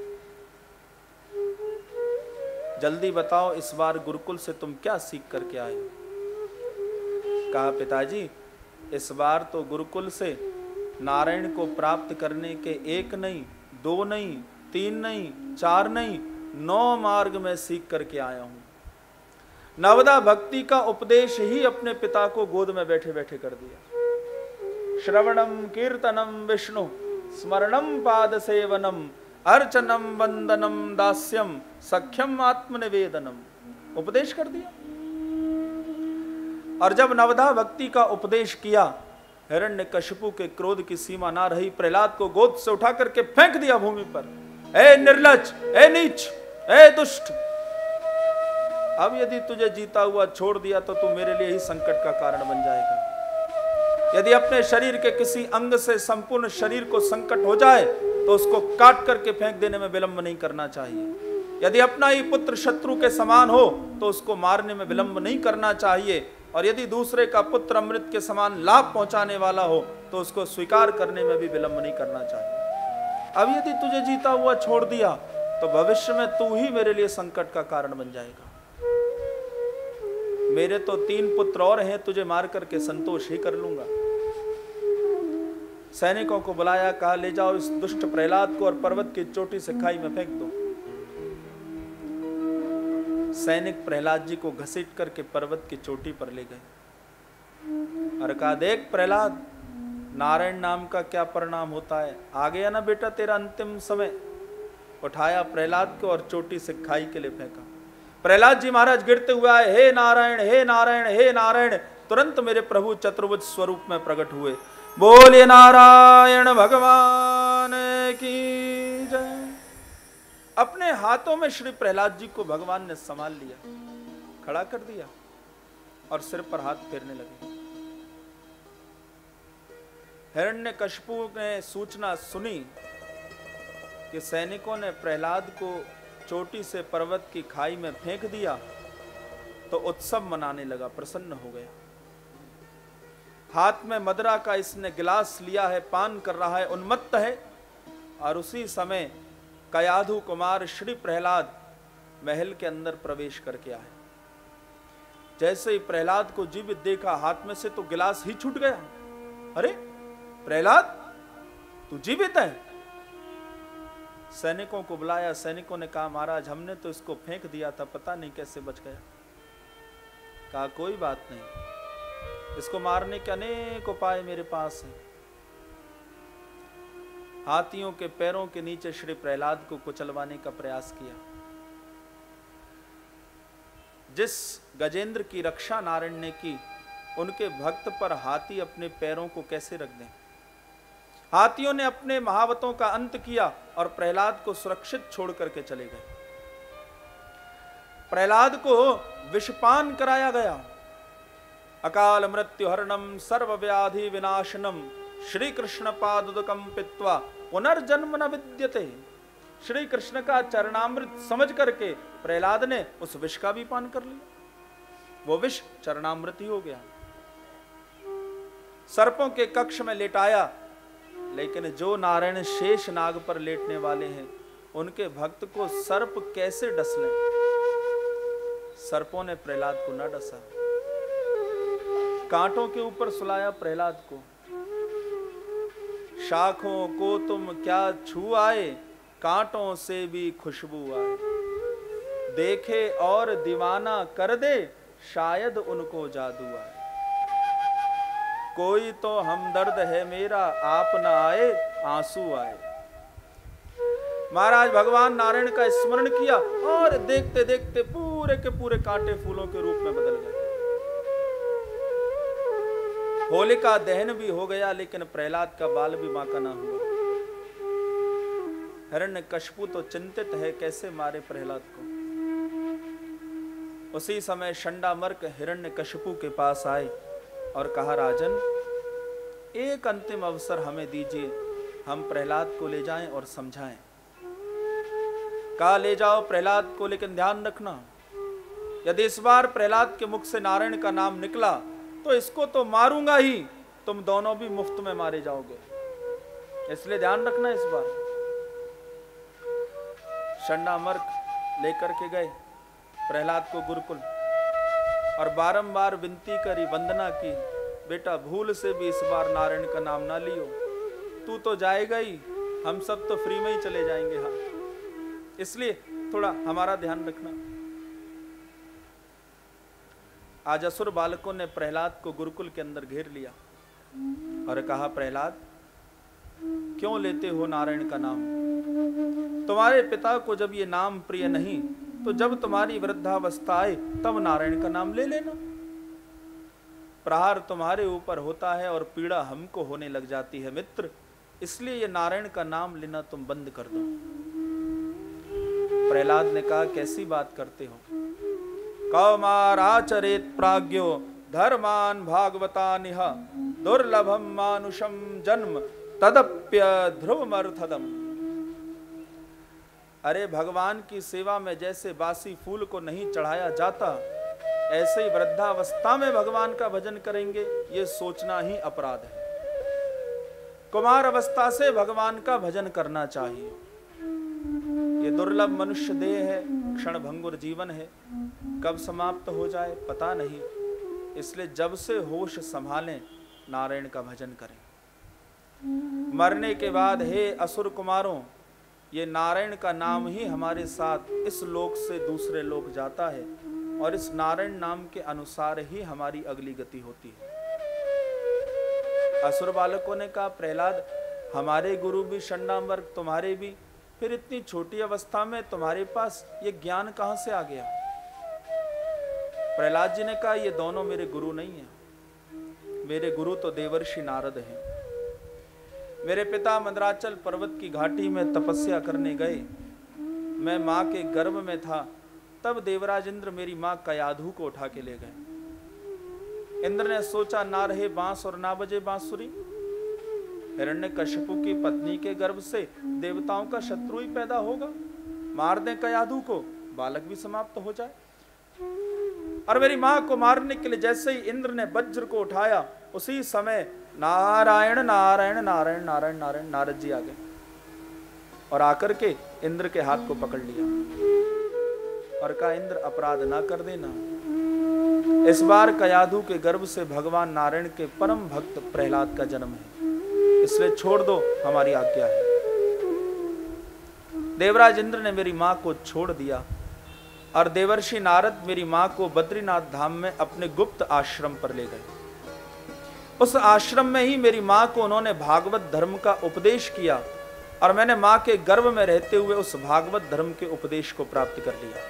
जल्दी बताओ इस बार गुरुकुल से तुम क्या सीख करके आए हो? कहा, पिताजी इस बार तो गुरुकुल से नारायण को प्राप्त करने के 1 नहीं 2 नहीं 3 नहीं 4 नहीं 9 मार्ग में सीख करके आया हूं। नवदा भक्ति का उपदेश ही अपने पिता को गोद में बैठे बैठे कर दिया। श्रवणम कीर्तनम विष्णु स्मरणम पाद सेवनम अर्चनम वंदनम दास्यम सख्यम आत्मनिवेदनम, उपदेश कर दिया। और जब नवदा भक्ति का उपदेश किया, हिरण्यकशिपु के क्रोध की सीमा ना रही, प्रहलाद को गोद से उठा करके फेंक दिया भूमि पर। ए निर्लज्ज, ए नीच, ए दुष्ट, अब यदि तुझे जीता हुआ छोड़ दिया तो तू मेरे लिए ही संकट का कारण बन जाएगा। यदि अपने शरीर के किसी अंग से संपूर्ण शरीर को संकट हो जाए तो उसको काट करके फेंक देने में विलंब नहीं करना चाहिए। यदि अपना ही पुत्र शत्रु के समान हो तो उसको मारने में विलंब नहीं करना चाहिए, और यदि दूसरे का पुत्र अमृत के समान लाभ पहुंचाने वाला हो तो उसको स्वीकार करने में भी विलंब नहीं करना चाहिए। अब यदि तुझे जीता हुआ छोड़ दिया तो भविष्य में तू ही मेरे लिए संकट का कारण बन जाएगा। मेरे तो 3 पुत्र और हैं, तुझे मार करके संतोष ही कर लूंगा। सैनिकों को बुलाया, कहा ले जाओ इस दुष्ट प्रहलाद को और पर्वत की चोटी से खाई में फेंक दो। सैनिक प्रहलाद जी को घसीट करके पर्वत की चोटी पर ले गए और कहा, देख प्रहलाद, नारायण नाम का क्या परिणाम होता है, आ गया ना बेटा तेरा अंतिम समय। उठाया प्रहलाद को और चोटी से खाई के लिए फेंका। प्रहलाद जी महाराज गिरते हुए आए, हे नारायण हे नारायण हे नारायण। तुरंत मेरे प्रभु चतुर्भुज स्वरूप में प्रकट हुए। बोलिए नारायण भगवान की जय। अपने हाथों में श्री प्रहलाद जी को भगवान ने संभाल लिया, खड़ा कर दिया और सिर पर हाथ फेरने लगे। हिरण्यकशिपु ने सूचना सुनी कि सैनिकों ने प्रहलाद को चोटी से पर्वत की खाई में फेंक दिया तो उत्सव मनाने लगा, प्रसन्न हो गया। हाथ में मदिरा का इसने गिलास लिया है, पान कर रहा है, उन्मत्त है। और उसी समय कयाधु कुमार श्री प्रहलाद महल के अंदर प्रवेश करके आए। जैसे ही प्रहलाद को जीवित देखा, हाथ में से तो गिलास ही छूट गया। अरे प्रहलाद, तू जीवित है? सैनिकों को बुलाया। सैनिकों ने कहा महाराज हमने तो इसको फेंक दिया था, पता नहीं कैसे बच गया। कहा कोई बात नहीं, इसको मारने के अनेक उपाय मेरे पास हैं। हाथियों के पैरों के नीचे श्री प्रहलाद को कुचलवाने का प्रयास किया। जिस गजेंद्र की रक्षा नारायण ने की, उनके भक्त पर हाथी अपने पैरों को कैसे रख दें। हाथियों ने अपने महावतों का अंत किया और प्रहलाद को सुरक्षित छोड़ करके चले गए। प्रहलाद को विषपान कराया गया। अकाल मृत्यु हरणम सर्वव्याधि विनाशनम श्री कृष्ण पादुदकम पित्वा पुनर्जन्म न विद्यते। श्री कृष्ण का चरणामृत समझ करके प्रहलाद ने उस विष का भी पान कर लिया। वो विष चरणामृत ही हो गया। सर्पों के कक्ष में लेटाया, लेकिन जो नारायण शेष नाग पर लेटने वाले हैं, उनके भक्त को सर्प कैसे डस लें। सर्पों ने प्रहलाद को न डसा। कांटों के ऊपर सुलाया प्रहलाद को। शाखों को तुम क्या छू आए, कांटों से भी खुशबू आए। देखे और दीवाना कर दे, शायद उनको जादू आए। कोई तो हमदर्द है मेरा, आप न आए आंसू आए। महाराज भगवान नारायण का स्मरण किया और देखते देखते पूरे के पूरे कांटे फूलों के रूप में बदल गए। होलिका दहन भी हो गया, लेकिन प्रहलाद का बाल भी बांका ना हुआ। हिरण्यकशिपु तो चिंतित है कैसे मारे प्रहलाद को। उसी समय शंडामर्क हिरण्यकशिपु के पास आए और कहा राजन, एक अंतिम अवसर हमें दीजिए, हम प्रहलाद को ले जाएं और समझाएं। कहा ले जाओ प्रहलाद को, लेकिन ध्यान रखना यदि इस बार प्रहलाद के मुख से नारायण का नाम निकला तो इसको तो मारूंगा ही, तुम दोनों भी मुफ्त में मारे जाओगे, इसलिए ध्यान रखना इस बार। शंडामर्क लेकर के गए प्रहलाद को गुरुकुल और बारंबार विनती करी, वंदना की, बेटा भूल से भी इस बार नारायण का नाम ना लियो, तू तो जाएगा ही, हम सब तो फ्री में ही चले जाएंगे। हाँ, इसलिए थोड़ा हमारा ध्यान रखना। आज असुर बालकों ने प्रहलाद को गुरुकुल के अंदर घेर लिया और कहा प्रहलाद क्यों लेते हो नारायण का नाम? तुम्हारे पिता को जब ये नाम प्रिय नहीं, तो जब तुम्हारी वृद्धावस्था आए तब नारायण का नाम ले लेना। प्रहार तुम्हारे ऊपर होता है और पीड़ा हमको होने लग जाती है मित्र, इसलिए ये नारायण का नाम लेना तुम बंद कर दो। प्रहलाद ने कहा कैसी बात करते हो? कौमाराचरेत प्राज्ञो धर्मान भागवतानिह दुर्लभम मानुषम जन्म तदप्य ध्रुवमर्थदम। अरे भगवान की सेवा में जैसे बासी फूल को नहीं चढ़ाया जाता, ऐसे ही वृद्धावस्था में भगवान का भजन करेंगे, ये सोचना ही अपराध है। कुमार अवस्था से भगवान का भजन करना चाहिए। ये दुर्लभ मनुष्य देह है, क्षण भंगुर जीवन है, कब समाप्त हो जाए पता नहीं, इसलिए जब से होश संभालें नारायण का भजन करें। मरने के बाद हे असुर कुमारों, ये नारायण का नाम ही हमारे साथ इस लोक से दूसरे लोक जाता है और इस नारायण नाम के अनुसार ही हमारी अगली गति होती है। असुर बालकों ने कहा प्रहलाद हमारे गुरु भी शंडामर्क, तुम्हारे भी, फिर इतनी छोटी अवस्था में तुम्हारे पास ये ज्ञान कहां से आ गया? प्रहलाद जी ने कहा ये दोनों मेरे गुरु नहीं हैं, मेरे गुरु तो देवर्षि नारद हैं। मेरे पिता मंदराचल पर्वत की घाटी में तपस्या करने गए, मैं माँ के गर्भ में था, तब देवराज इंद्र मेरी माँ कयाधु को उठा के ले गए। इंद्र ने सोचा ना रहे बांस और ना बजे बांसुरी, हिरण्यकशिपु की पत्नी के गर्भ से देवताओं का शत्रु ही पैदा होगा, मार दें कयाधु को, बालक भी समाप्त हो जाए। और मेरी मां को मारने के लिए जैसे ही इंद्र ने वज्र को उठाया, उसी समय नारायण नारायण नारायण नारायण नारायण नारद जी आ गए और आकर के इंद्र के हाथ को पकड़ लिया और कहा, इंद्र अपराध ना कर देना, इस बार कयाधु के गर्भ से भगवान नारायण के परम भक्त प्रहलाद का जन्म है, इसलिए छोड़ दो, हमारी आज्ञा है। देवराज इंद्र ने मेरी मां को छोड़ दिया और देवर्षि नारद मेरी मां को बद्रीनाथ धाम में अपने गुप्त आश्रम पर ले गए। उस आश्रम में ही मेरी मां को उन्होंने भागवत धर्म का उपदेश किया और मैंने मां के गर्भ में रहते हुए उस भागवत धर्म के उपदेश को प्राप्त कर लिया।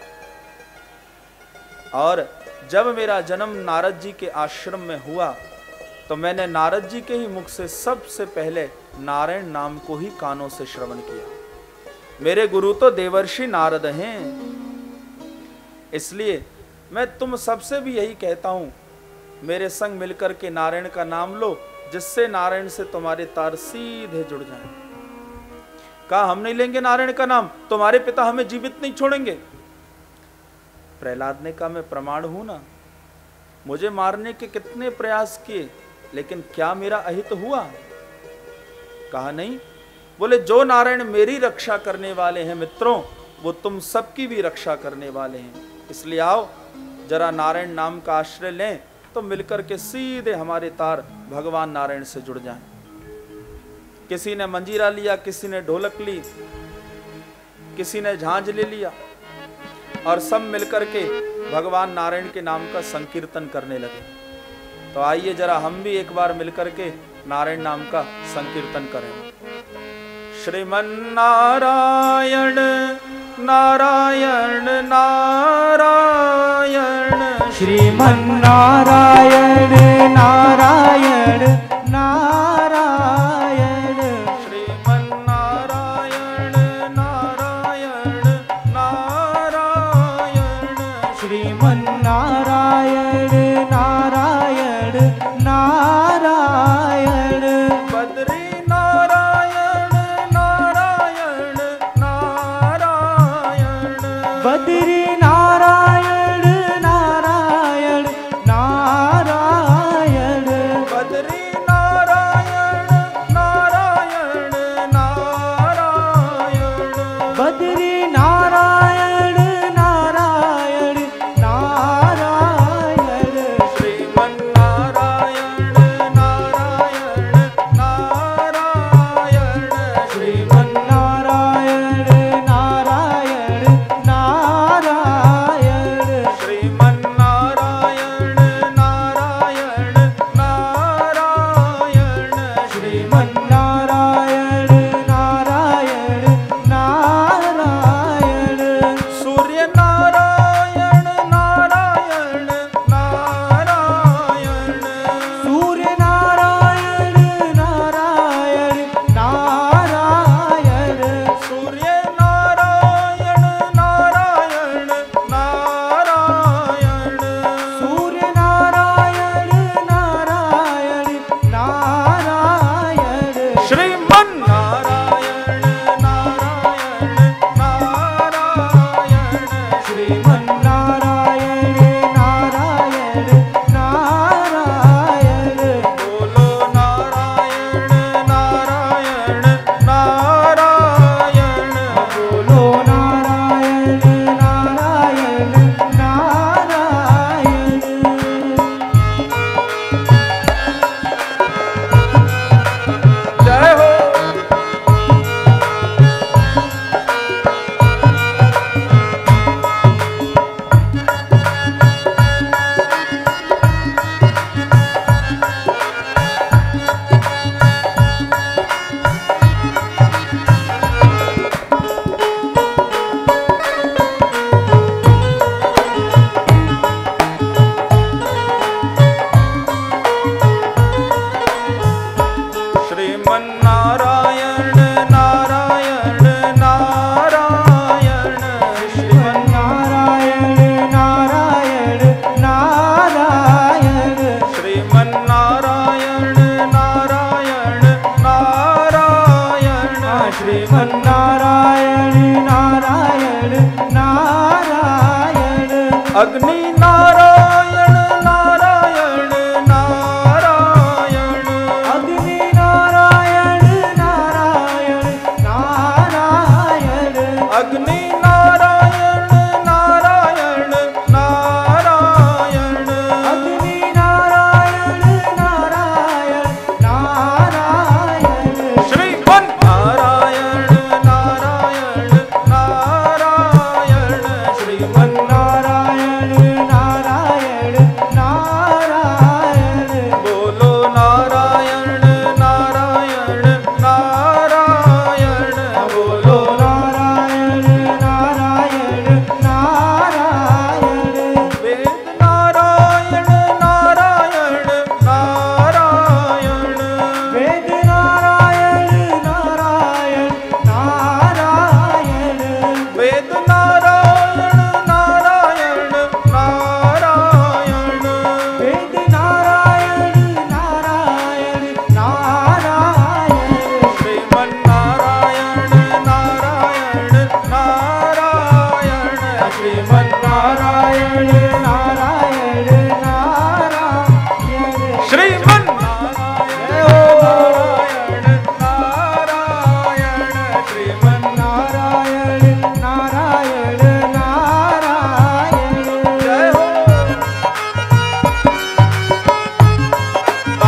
और जब मेरा जन्म नारद जी के आश्रम में हुआ तो मैंने नारद जी के ही मुख से सबसे पहले नारायण नाम को ही कानों से श्रवण किया। मेरे गुरु तो देवर्षि नारद हैं, इसलिए मैं तुम सबसे भी यही कहता हूं, मेरे संग मिलकर के नारायण का नाम लो, जिससे नारायण से तुम्हारे तार सीधे जुड़ जाएं। कहा, हम नहीं लेंगे नारायण का नाम, तुम्हारे पिता हमें जीवित नहीं छोड़ेंगे। प्रहलाद ने कहा, मैं प्रमाण हूं ना, मुझे मारने के कितने प्रयास किए, लेकिन क्या मेरा अहित हुआ? कहा, नहीं। बोले, जो नारायण मेरी रक्षा करने वाले हैं मित्रों, वो तुम सबकी भी रक्षा करने वाले हैं, इसलिए आओ जरा नारायण नाम का आश्रय लें, तो मिलकर के सीधे हमारे तार भगवान नारायण से जुड़ जाएं। किसी ने मंजीरा लिया, किसी ने ढोलक ली, किसी ने झांझ ले लिया और सब मिलकर के भगवान नारायण के नाम का संकीर्तन करने लगे। तो आइए जरा हम भी एक बार मिलकर के नारायण नाम का संकीर्तन करें। श्रीमन्नारायण नारायण नारायण, श्रीमन्नारायण नारायण नारायण, श्रीमन्नारायण नारायण नारायण, श्रीमन्नारायण नारायण नारायण, बद्री नारायण नारायण नारायण, बद्री नारायण नारायण नारायण,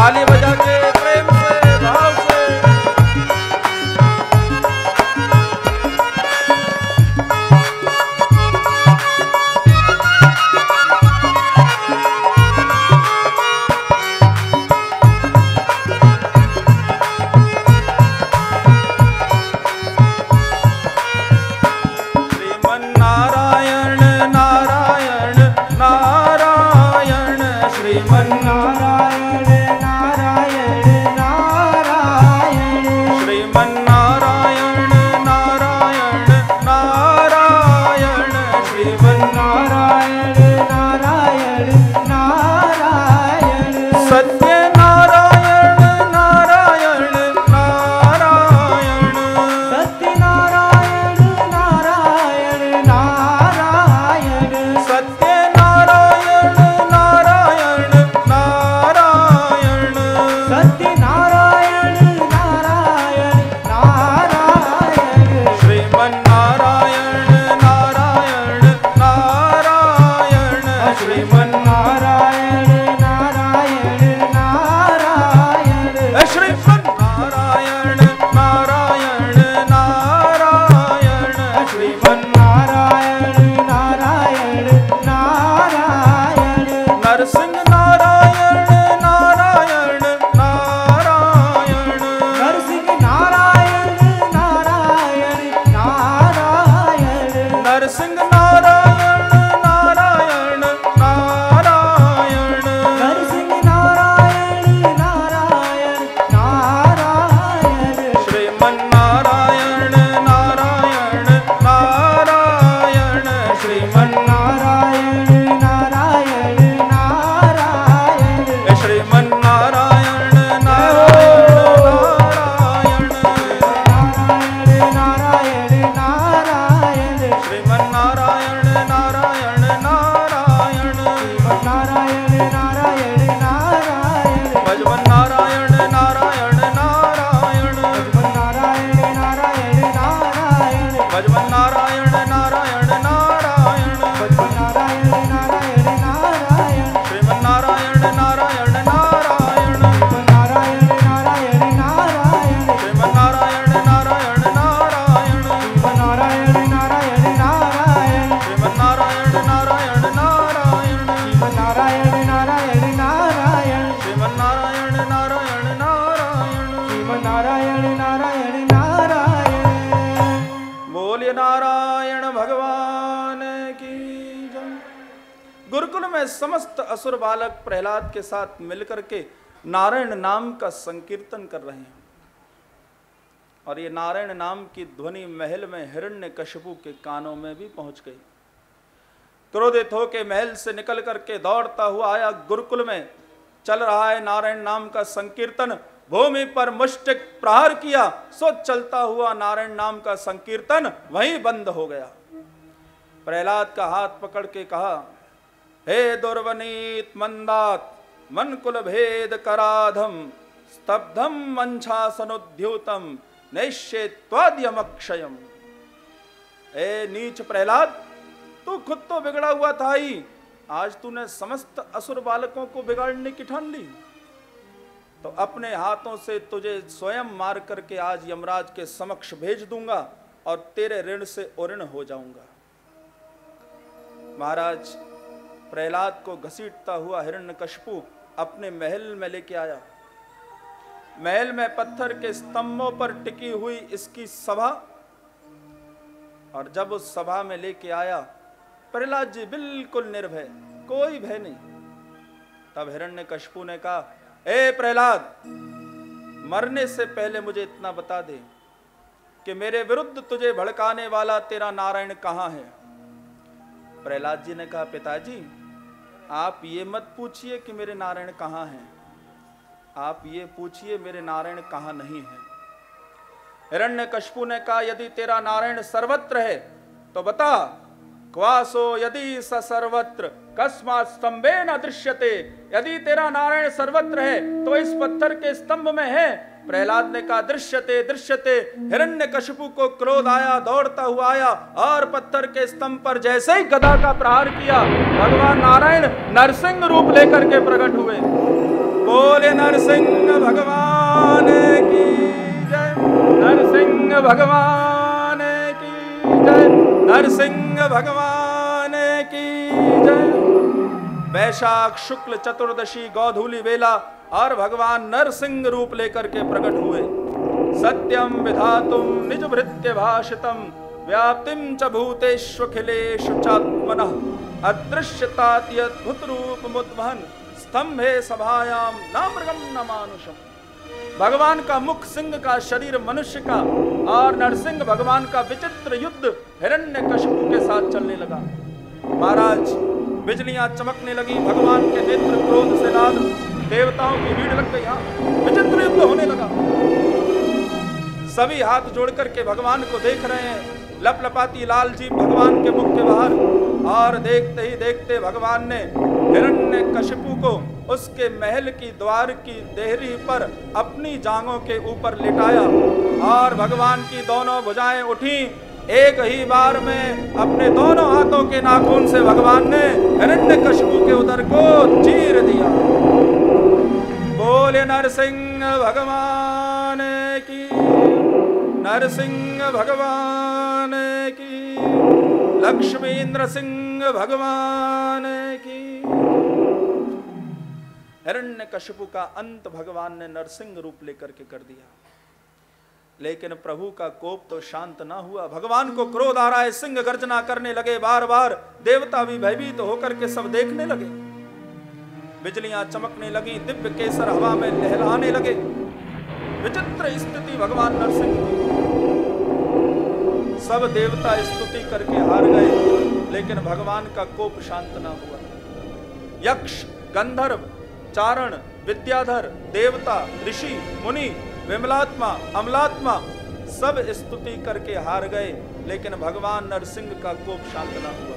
ताली बजा के प्रेम से भाव से। समस्त असुर बालक प्रहलाद के साथ मिलकर के नारायण नाम का संकीर्तन कर रहे हैं और ये नारायण नाम की ध्वनि महल में हिरण्यकशिपु के कानों में भी पहुंच गई। क्रोधित होकर महल से निकल करके दौड़ता हुआ आया, गुरुकुल में चल रहा है नारायण नाम का संकीर्तन। भूमि पर मुष्टिक प्रहार किया, सो चलता हुआ नारायण नाम का संकीर्तन वहीं बंद हो गया। प्रहलाद का हाथ पकड़ के कहा, हे दुर्वनीत मंदात मन कुल भेद कराधम स्तब्धम मंछासनुद्यूतम नैश्यत्वाद्यमक्षयम। ए नीच प्रहलाद, तू खुद तो बिगड़ा हुआ था ही, आज तूने समस्त असुर बालकों को बिगाड़ने की ठान ली, तो अपने हाथों से तुझे स्वयं मार करके आज यमराज के समक्ष भेज दूंगा और तेरे ऋण से उऋण हो जाऊंगा। महाराज प्रहलाद को घसीटता हुआ हिरण्यकशिपु अपने महल में लेके आया। महल में पत्थर के स्तंभों पर टिकी हुई इसकी सभा, और जब उस सभा में लेके आया प्रहलाद जी बिल्कुल निर्भय, कोई भय नहीं। तब हिरण्यकशिपु ने कहा, ए प्रहलाद, मरने से पहले मुझे इतना बता दे कि मेरे विरुद्ध तुझे भड़काने वाला तेरा नारायण कहाँ है। प्रहलाद जी ने कहा, पिताजी आप ये मत पूछिए कि मेरे नारायण कहाँ हैं, आप ये पूछिए मेरे नारायण कहाँ नहीं है। हिरण्यकशिपु ने कहा, यदि तेरा नारायण सर्वत्र है तो बता, क्वासो यदि स सर्वत्र कस्मात् स्तंभेन दृश्यते। यदि तेरा नारायण सर्वत्र है तो इस पत्थर के स्तंभ में है। प्रहलाद ने कहा, दृश्यते दृश्यते। हिरण्यकशिपु को क्रोध आया, दौड़ता हुआ आया और पत्थर के स्तंभ पर जैसे ही गदा का प्रहार किया, भगवान नारायण नरसिंह रूप लेकर के प्रकट हुए। बोले नरसिंह भगवान की जय, नरसिंह भगवान की जय, नरसिंह भगवान की जय। वैशाख शुक्ल चतुर्दशी गौधूली बेला और भगवान नरसिंह रूप लेकर के प्रकट हुए। सत्यम विधातुम निज भृत्य भाषितम व्याप्तिम च भूतेष्वखिलेषु चात्मनः अदृश्यताति अद्भुत रूप मुद्वहन स्तंभे सभायाम नामृगम न मानुषम। भगवान का मुख सिंह का, शरीर मनुष्य का, और नरसिंह भगवान का विचित्र युद्ध हिरण्यकशिपु के साथ चलने लगा। महाराज बिजलियां चमकने लगी, भगवान के नेत्र क्रोध से लाल, देवताओं की भीड़ लग गई, विचित्र युद्ध होने लगा। सभी हाथ जोड़ करके भगवान को देख रहे हैं। लपलपाती लाल जीभ भगवान के मुख के बाहर, और देखते ही देखते भगवान ने हिरण्यकशिपु को उसके महल की द्वार की देहरी पर अपनी जांघों के ऊपर लिटाया, और भगवान की दोनों भुजाएं उठी। एक ही बार में अपने दोनों हाथों के नाखून से भगवान ने हिरण्यकशिपु के उदर को चीर दिया। बोले नरसिंह भगवान की, नरसिंह भगवान की, लक्ष्मी नरसिंह भगवान की। हिरण्यकशिपु का अंत भगवान ने नरसिंह रूप लेकर के कर दिया। लेकिन प्रभु का कोप तो शांत ना हुआ। भगवान को क्रोध आ रहा है, सिंह गर्जना करने लगे बार बार। देवता भी भयभीत होकर के सब देखने लगे। बिजलियां चमकने लगी, दिव्य केसर हवा में लहराने लगे। विचित्र स्थिति भगवान नरसिंह की। सब देवता स्तुति करके हार गए, लेकिन भगवान का कोप शांत ना हुआ। यक्ष, गंधर्व, चारण, विद्याधर, देवता, ऋषि, मुनि, विमलात्मा, अमलात्मा सब स्तुति करके हार गए, लेकिन भगवान नरसिंह का कोप शांत ना हुआ।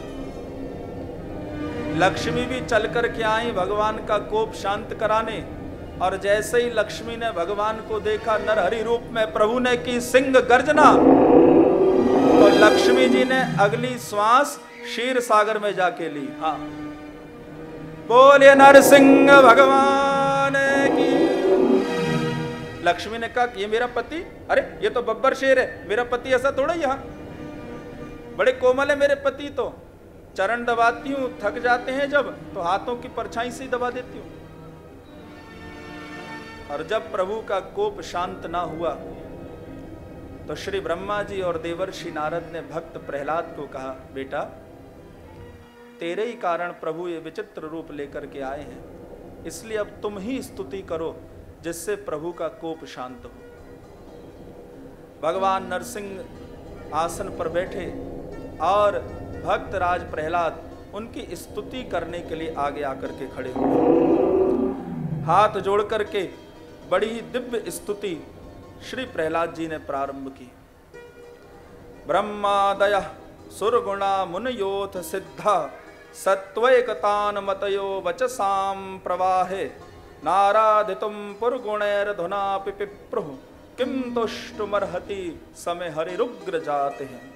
लक्ष्मी भी चल कर के आई भगवान का कोप शांत कराने, और जैसे ही लक्ष्मी ने भगवान को देखा नरहरि रूप में, प्रभु ने की सिंह गर्जना, तो लक्ष्मी जी ने अगली श्वास क्षीर सागर में जाके ली। हाँ, बोले नरसिंह भगवान की। लक्ष्मी ने कहा ये मेरा पति, अरे ये तो बब्बर शेर है, मेरा पति ऐसा थोड़ा, यहाँ बड़े कोमल है मेरे पति, तो चरण दबाती हूं, थक जाते हैं जब तो हाथों की परछाई से दबा देती हूं। और जब प्रभु का कोप शांत ना हुआ तो श्री ब्रह्मा जी और देवर्षि नारद ने भक्त प्रहलाद को कहा, बेटा तेरे ही कारण प्रभु ये विचित्र रूप लेकर के आए हैं, इसलिए अब तुम ही स्तुति करो जिससे प्रभु का कोप शांत हो। भगवान नरसिंह आसन पर बैठे और भक्त राज प्रहलाद उनकी स्तुति करने के लिए आगे आकर के खड़े हुए। हाथ जोड़ करके बड़ी ही दिव्य स्तुति श्री प्रहलाद जी ने प्रारंभ की। ब्रह्मादय सुरगुणा मुनयोथ सिद्धा सत्वैकतान मतयो वचसाम प्रवाहे नाराधितुम पुरगुणैर्धुना पिपिप्रुः किम तुष्टुमर्हति समय हरिरुग्र जाते हैं।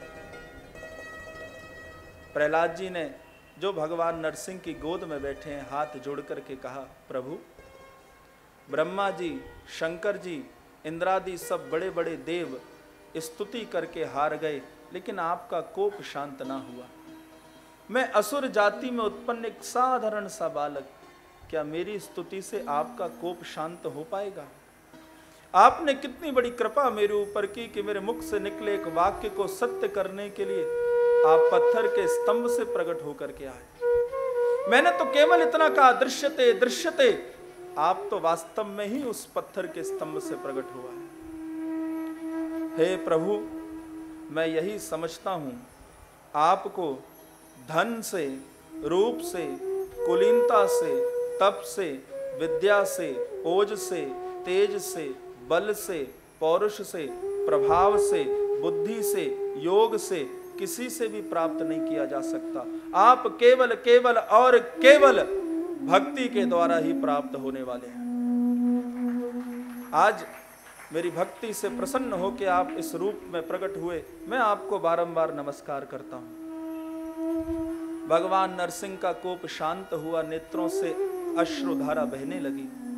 प्रहलाद जी ने जो भगवान नरसिंह की गोद में बैठे हैं हाथ जोड़ करके कहा, प्रभु ब्रह्मा जी, शंकर जी, इंद्रादि सब बड़े बड़े देव स्तुति करके हार गए, लेकिन आपका कोप शांत ना हुआ। मैं असुर जाति में उत्पन्न एक साधारण सा बालक, क्या मेरी स्तुति से आपका कोप शांत हो पाएगा? आपने कितनी बड़ी कृपा मेरे ऊपर की कि मेरे मुख से निकले एक वाक्य को सत्य करने के लिए आप पत्थर के स्तंभ से प्रकट होकर के आए। मैंने तो केवल इतना कहा दृश्यते दृश्यते, आप तो वास्तव में ही उस पत्थर के स्तंभ से प्रकट हुआ है। हे प्रभु, मैं यही समझता हूं, आपको धन से, रूप से, कुलीनता से, तप से, विद्या से, ओज से, तेज से, बल से, पौरुष से, प्रभाव से, बुद्धि से, योग से किसी से भी प्राप्त नहीं किया जा सकता। आप केवल केवल और केवल भक्ति के द्वारा ही प्राप्त होने वाले हैं। आज मेरी भक्ति से प्रसन्न होकर आप इस रूप में प्रकट हुए, मैं आपको बारंबार नमस्कार करता हूं। भगवान नरसिंह का कोप शांत हुआ, नेत्रों से अश्रुधारा बहने लगी।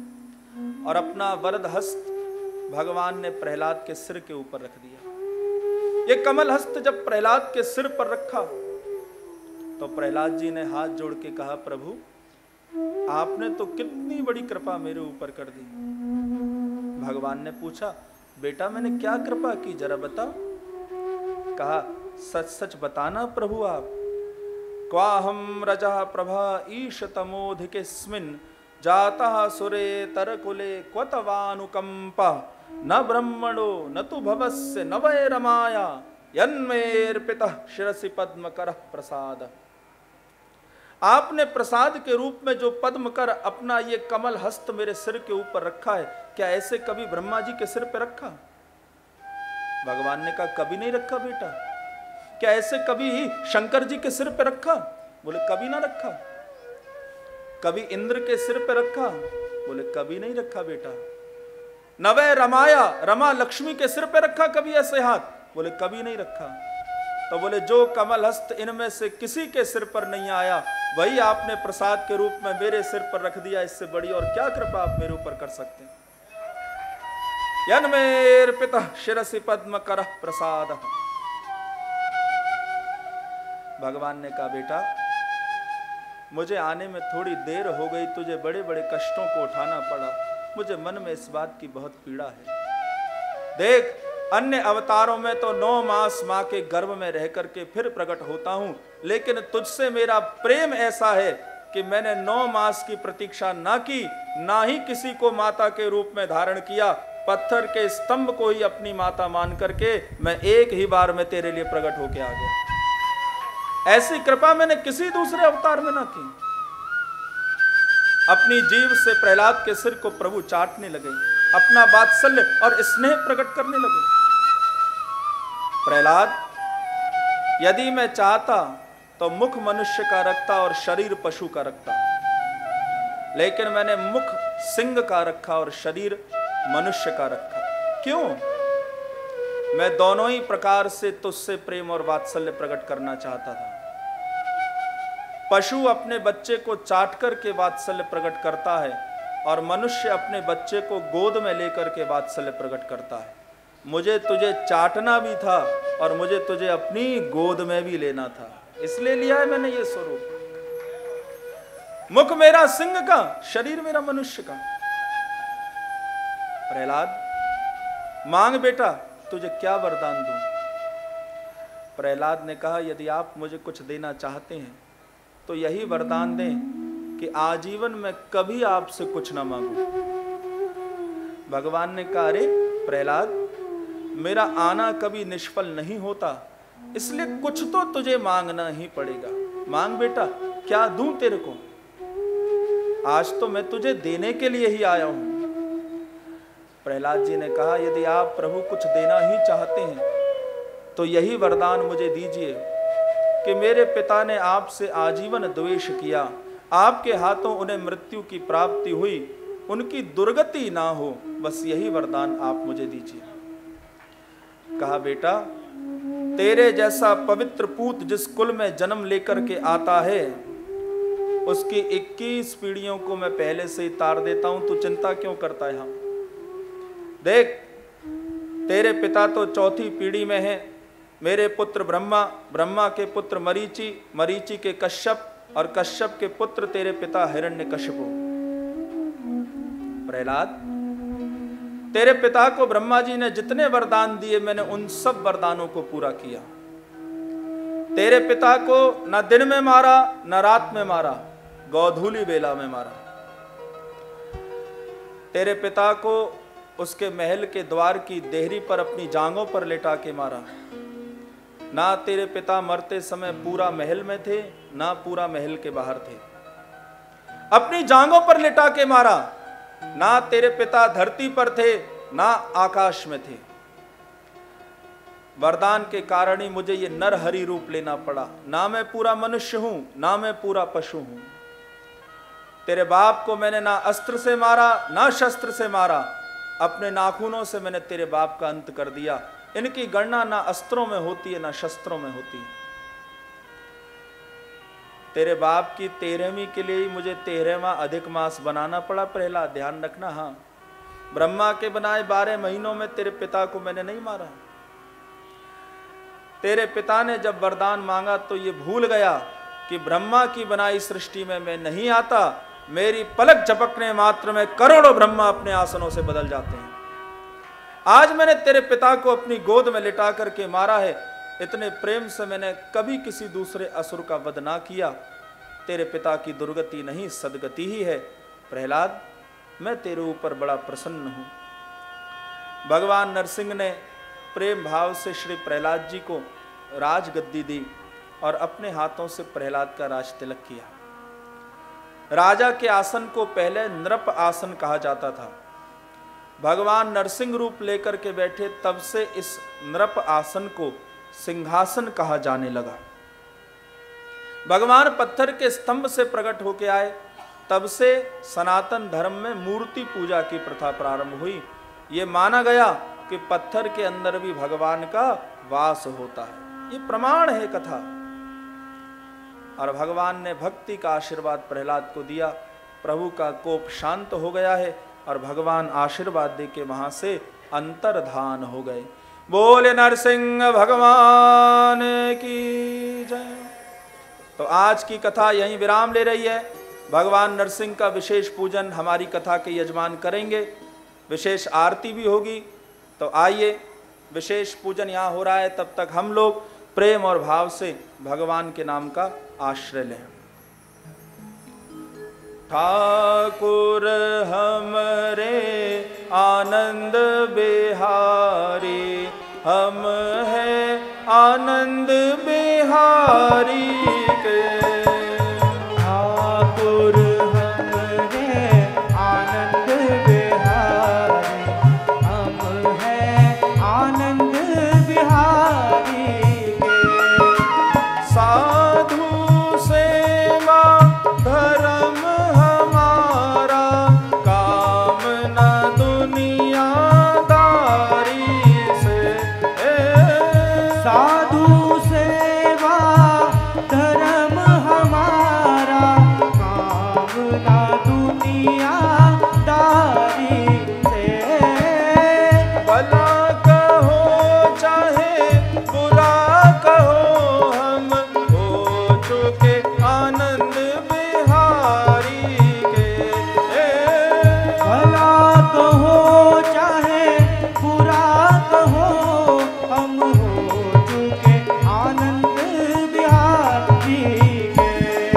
और अपना वरद हस्त भगवान ने प्रहलाद के सिर के ऊपर रख दिया। ये कमल हस्त जब प्रहलाद के सिर पर रखा तो प्रहलाद जी ने हाथ जोड़ के कहा, प्रभु आपने तो कितनी बड़ी कृपा मेरे ऊपर कर दी। भगवान ने पूछा, बेटा मैंने क्या कृपा की, जरा बता। कहा, सच सच बताना प्रभु आप। क्वाहम रजा प्रभा ईश तमोधिकेस्मिन् जाता सुरे तरकुले क्वतवानुकंपा न ब्रह्मणो न तु भवस्य न वै रमाया यन्मेर्पितः शिरसि पद्म करः प्रसाद। आपने प्रसाद के रूप में जो पद्म कर अपना ये कमल हस्त मेरे सिर के ऊपर रखा है, क्या ऐसे कभी ब्रह्मा जी के सिर पे रखा? भगवान ने कहा, कभी नहीं रखा बेटा। क्या ऐसे कभी शंकर जी के सिर पे रखा? बोले कभी ना रखा। कभी इंद्र के सिर पे रखा? बोले कभी नहीं रखा बेटा। नवे रमाया, रमा लक्ष्मी के सिर पे रखा कभी ऐसे हाथ? बोले कभी नहीं रखा। तो बोले जो कमल हस्त इनमें से किसी के सिर पर नहीं आया, वही आपने प्रसाद के रूप में मेरे सिर पर रख दिया। इससे बड़ी और क्या कृपा आप मेरे ऊपर कर सकते हैं? यन्मेर्पितः शिरसि पद्म करः प्रसाद। भगवान ने कहा, बेटा मुझे आने में थोड़ी देर हो गई, तुझे बड़े बड़े कष्टों को उठाना पड़ा, मुझे मन में इस बात की बहुत पीड़ा है। देख, अन्य अवतारों में तो 9 मास मां के गर्भ में रह करके फिर प्रकट होता हूं, लेकिन तुझसे मेरा प्रेम ऐसा है कि मैंने 9 मास की प्रतीक्षा ना की, ना ही किसी को माता के रूप में धारण किया। पत्थर के स्तंभ को ही अपनी माता मान करके मैं एक ही बार में तेरे लिए प्रकट होके आ गया। ऐसी कृपा मैंने किसी दूसरे अवतार में ना की। अपनी जीभ से प्रहलाद के सिर को प्रभु चाटने लगे, अपना वात्सल्य और स्नेह प्रकट करने लगे। प्रहलाद, यदि मैं चाहता तो मुख मनुष्य का रखता और शरीर पशु का रखता, लेकिन मैंने मुख सिंह का रखा और शरीर मनुष्य का रखा। क्यों? मैं दोनों ही प्रकार से तुझसे प्रेम और वात्सल्य प्रकट करना चाहता था। पशु अपने बच्चे को चाट करके वात्सल्य प्रकट करता है और मनुष्य अपने बच्चे को गोद में लेकर के वात्सल्य प्रकट करता है। मुझे तुझे चाटना भी था और मुझे तुझे अपनी गोद में भी लेना था, इसलिए लिया है मैंने ये स्वरूप। मुख मेरा सिंह का, शरीर मेरा मनुष्य का। प्रहलाद, मांग बेटा, तुझे क्या वरदान दूं? प्रहलाद ने कहा, यदि आप मुझे कुछ देना चाहते हैं तो यही वरदान दें कि आजीवन में कभी आपसे कुछ ना मांगू। भगवान ने कहा, अरे प्रहलाद, मेरा आना कभी निष्फल नहीं होता, इसलिए कुछ तो तुझे मांगना ही पड़ेगा। मांग बेटा, क्या दूं तेरे को? आज तो मैं तुझे देने के लिए ही आया हूं। प्रहलाद जी ने कहा, यदि आप प्रभु कुछ देना ही चाहते हैं तो यही वरदान मुझे दीजिए कि मेरे पिता ने आपसे आजीवन द्वेष किया, आपके हाथों उन्हें मृत्यु की प्राप्ति हुई, उनकी दुर्गति ना हो, बस यही वरदान आप मुझे दीजिए। कहा, बेटा तेरे जैसा पवित्र पूत जिस कुल में जन्म लेकर के आता है उसकी 21 पीढ़ियों को मैं पहले से ही तार देता हूं, तू चिंता क्यों करता है? हम देख, तेरे पिता तो 4थी पीढ़ी में है, मेरे पुत्र ब्रह्मा, ब्रह्मा के पुत्र मरीचि, मरीचि के कश्यप और कश्यप के पुत्र तेरे पिता हिरण्यकशिपु। प्रहलाद, तेरे पिता को ब्रह्मा जी ने जितने वरदान दिए मैंने उन सब वरदानों को पूरा किया। तेरे पिता को न दिन में मारा न रात में मारा, गोधूली बेला में मारा। तेरे पिता को उसके महल के द्वार की देहरी पर अपनी जांघों पर लेटा के मारा। ना तेरे पिता मरते समय पूरा महल में थे, ना पूरा महल के बाहर थे, अपनी जांघों पर लेटा के मारा। ना तेरे पिता धरती पर थे, ना आकाश में थे। वरदान के कारण ही मुझे ये नरहरि रूप लेना पड़ा। ना मैं पूरा मनुष्य हूं, ना मैं पूरा पशु हूं। तेरे बाप को मैंने ना अस्त्र से मारा ना शस्त्र से मारा, अपने नाखूनों से मैंने तेरे बाप का अंत कर दिया। इनकी गणना ना अस्त्रों में होती है ना शस्त्रों में होती है। तेरे बाप की 13वीं के लिए ही मुझे 13वां अधिक मास बनाना पड़ा। प्रहलाद, ध्यान रखना। हाँ, ब्रह्मा के बनाए 12 महीनों में तेरे पिता को मैंने नहीं मारा। तेरे पिता ने जब वरदान मांगा तो ये भूल गया कि ब्रह्मा की बनाई सृष्टि में मैं नहीं आता। मेरी पलक झपकने मात्र में करोड़ों ब्रह्मा अपने आसनों से बदल जाते हैं। आज मैंने तेरे पिता को अपनी गोद में लिटा करके मारा है। इतने प्रेम से मैंने कभी किसी दूसरे असुर का वध ना किया। तेरे पिता की दुर्गति नहीं, सदगति ही है। प्रहलाद, मैं तेरे ऊपर बड़ा प्रसन्न हूं। भगवान नरसिंह ने प्रेम भाव से श्री प्रहलाद जी को राजगद्दी दी और अपने हाथों से प्रहलाद का राज तिलक किया। राजा के आसन को पहले नृप आसन कहा जाता था। भगवान नरसिंह रूप लेकर के बैठे तब से इस नृप आसन को सिंहासन कहा जाने लगा। भगवान पत्थर के स्तंभ से प्रकट होके आए, तब से सनातन धर्म में मूर्ति पूजा की प्रथा प्रारंभ हुई। ये माना गया कि पत्थर के अंदर भी भगवान का वास होता है। ये प्रमाण है कथा। और भगवान ने भक्ति का आशीर्वाद प्रहलाद को दिया। प्रभु का कोप शांत हो गया है और भगवान आशीर्वाद दे के वहां से अंतर्धान हो गए। बोले नरसिंह भगवान की जय। तो आज की कथा यहीं विराम ले रही है। भगवान नरसिंह का विशेष पूजन हमारी कथा के यजमान करेंगे। विशेष आरती भी होगी। तो आइए, विशेष पूजन यहाँ हो रहा है, तब तक हम लोग प्रेम और भाव से भगवान के नाम का आश्रय लें। ठाकुर हमरे आनंद बिहारी, हम हैं आनंद बिहारी के। ठाकुर हमरे आनंद बिहारी, हम हैं आनंद बिहारी के। साधु सेवा धर्म हमारा, कामना दुनियादारी से। साधु सेवा धर्म हमारा, कामना दुनियादारी से। भला कहो चाहे बुरा कहो, हम हो चुके आनंद बिहारी के। भला कहो चाहे बुरा कहो, हम हो चुके आनंद बिहारी के।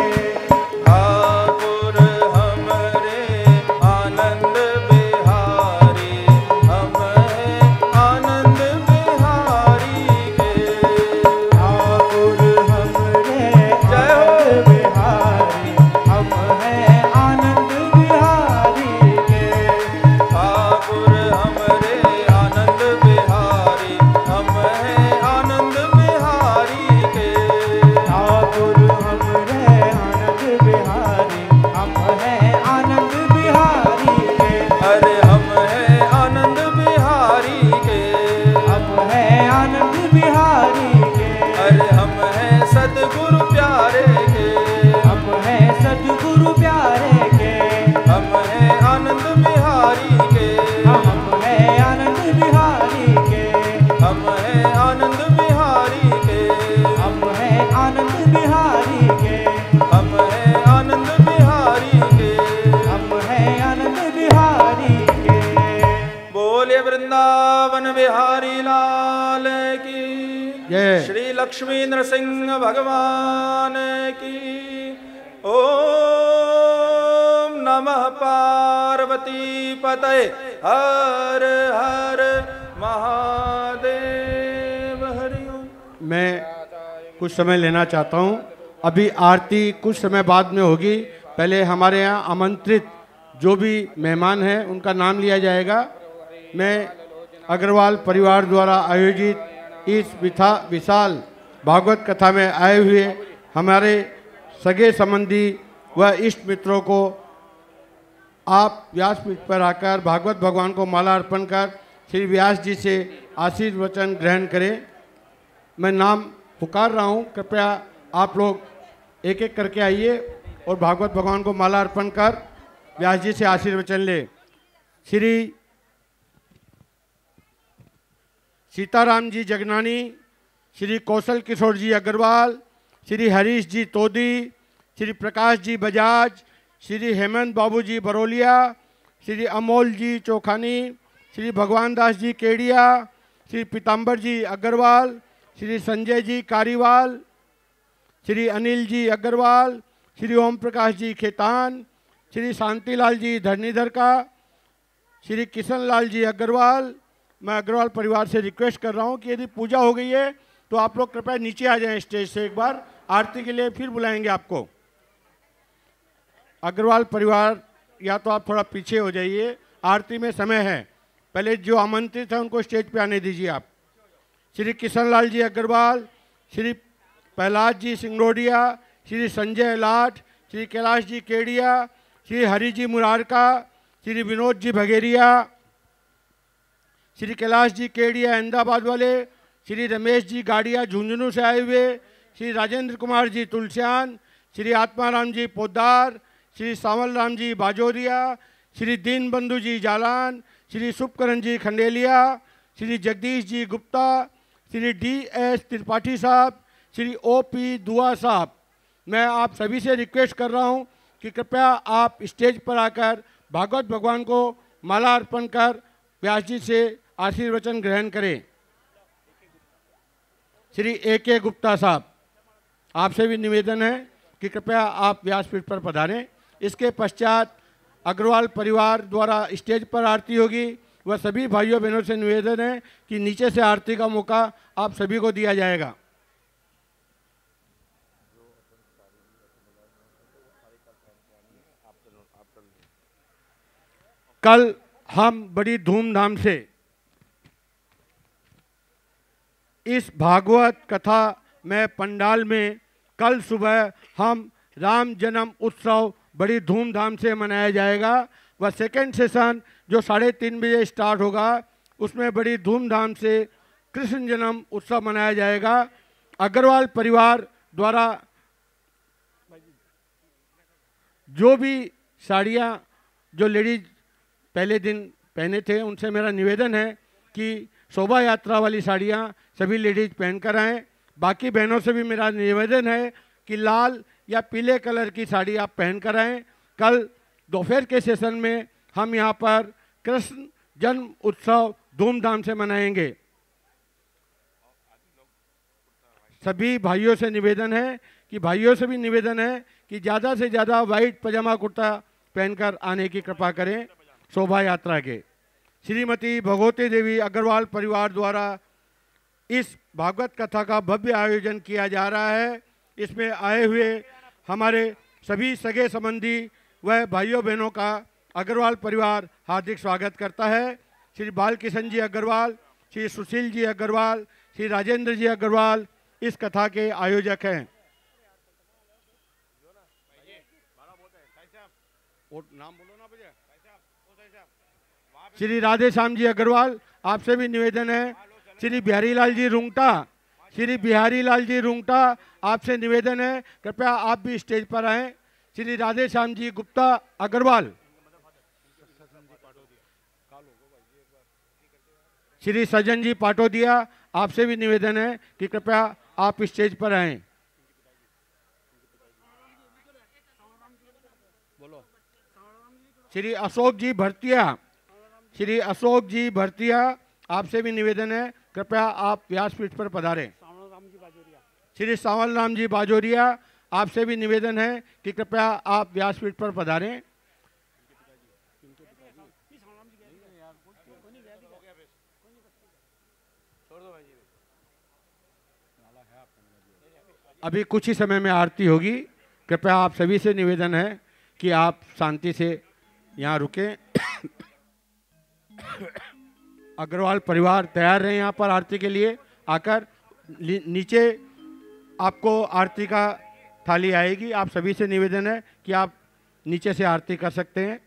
ठाकुर हमरे आनंद बिहारी, हम हैं आनंद बिहारी के। ठाकुर हमरे जय हो। आनंद बिहारी, हम हैं आनंद बिहारी के। ठाकुर हमरे आनंद बिहारी, हम हैं आनंद बिहारी के। ठाकुर हमरे आनंद बिहारी, हम हैं आनंद बिहारी के। अरे हम हैं आनंद बिहारी के। हम हैं आनंद बिहारी के। अरे हम हैं सद्गुरु प्यारे के। हम हैं सद्गुरु प्यारे के। हम हैं आनंद बिहारी के। हम हैं आनंद बिहारी के। हम हैं आनंद बिहारी के। हम हैं आनंद बिहारी के। हम हैं आनंद बिहारी के। हम हैं आनंद बिहारी के। बोले वृंदावन बिहारी लाल की जय। श्री लक्ष्मी नरसिंह भगवान की। ओम नमः पार्वती पतये हर हर महादेव। हरि ओम। मैं कुछ समय लेना चाहता हूं। अभी आरती कुछ समय बाद में होगी। पहले हमारे यहाँ आमंत्रित जो भी मेहमान हैं उनका नाम लिया जाएगा। मैं अग्रवाल परिवार द्वारा आयोजित इस विशाल भागवत कथा में आए हुए हमारे सगे संबंधी व इष्ट मित्रों को आप व्यासपीठ पर आकर भागवत भगवान को माला अर्पण कर श्री व्यास जी से आशीर्वचन ग्रहण करें। मैं नाम पुकार रहा हूँ, कृपया आप लोग एक एक करके आइए और भागवत भगवान को माला अर्पण कर व्यास जी से आशीर्वचन ले। श्री सीताराम जी जगनानी, श्री कौशल किशोर जी अग्रवाल, श्री हरीश जी तोदी, श्री प्रकाश जी बजाज, श्री हेमंत बाबू जी बरोलिया, श्री अमोल जी चोखानी, श्री भगवान दास जी केडिया, श्री पीताम्बर जी अग्रवाल, श्री संजय जी कारीवाल, श्री अनिल जी अग्रवाल, श्री ओम प्रकाश जी खेतान, श्री शांतिलाल जी धरणीधर का, श्री किशन लाल जी अग्रवाल। मैं अग्रवाल परिवार से रिक्वेस्ट कर रहा हूं कि यदि पूजा हो गई है तो आप लोग कृपया नीचे आ जाएं स्टेज से, एक बार आरती के लिए फिर बुलाएंगे आपको। अग्रवाल परिवार या तो आप थोड़ा पीछे हो जाइए, आरती में समय है। पहले जो आमंत्रित हैं उनको स्टेज पे आने दीजिए आप। श्री किशन लाल जी अग्रवाल, श्री प्रहलाद जी सिंगरोडिया, श्री संजय लाठ, श्री कैलाश जी केडिया, श्री हरि जी मुरारका, श्री विनोद जी भगेरिया, श्री कैलाश जी केडिया अहमदाबाद वाले, श्री रमेश जी गाड़िया झुंझुनू से आए हुए, श्री राजेंद्र कुमार जी तुलसियान, श्री आत्माराम जी पोद्दार, श्री सावल राम जी बाजोरिया, श्री दीन बंधु जी जालान, श्री शुभकरण जी खंडेलिया, श्री जगदीश जी गुप्ता, श्री DS त्रिपाठी साहब, श्री OP दुआ साहब। मैं आप सभी से रिक्वेस्ट कर रहा हूं कि कृपया आप स्टेज पर आकर भागवत भगवान को माला अर्पण कर व्यास जी से आशीर्वचन ग्रहण करें। श्री AK गुप्ता साहब, आपसे भी निवेदन है कि कृपया आप व्यासपीठ पर पधारें। इसके पश्चात अग्रवाल परिवार द्वारा स्टेज पर आरती होगी। वह सभी भाइयों बहनों से निवेदन है कि नीचे से आरती का मौका आप सभी को दिया जाएगा। कल हम बड़ी धूमधाम से इस भागवत कथा में पंडाल में कल सुबह हम राम जन्म उत्सव बड़ी धूमधाम से मनाया जाएगा। वह सेकेंड सेशन जो 3:30 बजे स्टार्ट होगा उसमें बड़ी धूमधाम से कृष्ण जन्म उत्सव मनाया जाएगा। अग्रवाल परिवार द्वारा जो भी साड़ियाँ जो लेडीज पहले दिन पहने थे उनसे मेरा निवेदन है कि शोभा यात्रा वाली साड़ियाँ सभी लेडीज पहन कर आएँ। बाकी बहनों से भी मेरा निवेदन है कि लाल या पीले कलर की साड़ी आप पहन कर आएँ। कल दोपहर के सेशन में हम यहाँ पर कृष्ण जन्म उत्सव धूमधाम से मनाएंगे। सभी भाइयों से निवेदन है कि भाइयों से भी निवेदन है कि ज़्यादा से ज़्यादा वाइट पजामा कुर्ता पहनकर आने की कृपा करें शोभा यात्रा के। श्रीमती भगवती देवी अग्रवाल परिवार द्वारा इस भागवत कथा का भव्य आयोजन किया जा रहा है। इसमें आए हुए हमारे सभी सगे संबंधी व भाइयों बहनों का अग्रवाल परिवार हार्दिक स्वागत करता है। श्री बालकिशन जी अग्रवाल, श्री सुशील जी अग्रवाल, श्री राजेंद्र जी अग्रवाल इस कथा के आयोजक हैं। नाम बोलो ना भैया। श्री राधे श्याम जी अग्रवाल, आपसे भी निवेदन है। श्री बिहारी लाल जी रुंगटा, श्री बिहारी लाल जी रुंगटा, आपसे निवेदन है कृपया आप भी स्टेज पर आएं। श्री राधे श्याम जी गुप्ता अग्रवाल, श्री सज्जन जी पाटोदिया, आपसे भी निवेदन है कि कृपया आप स्टेज पर आएं। श्री अशोक जी भरतिया, श्री अशोक जी भरतिया, आपसे भी निवेदन है कृपया आप व्यासपीठ पर पधारें। श्री सावल राम जी बाजोरिया, आपसे भी निवेदन है कि कृपया आप व्यासपीठ पर पधारें। अभी कुछ ही समय में आरती होगी। कृपया आप सभी से निवेदन है कि आप शांति से यहाँ रुकें। अग्रवाल परिवार तैयार रहे यहाँ पर आरती के लिए आकर। नीचे आपको आरती का थाली आएगी। आप सभी से निवेदन है कि आप नीचे से आरती कर सकते हैं।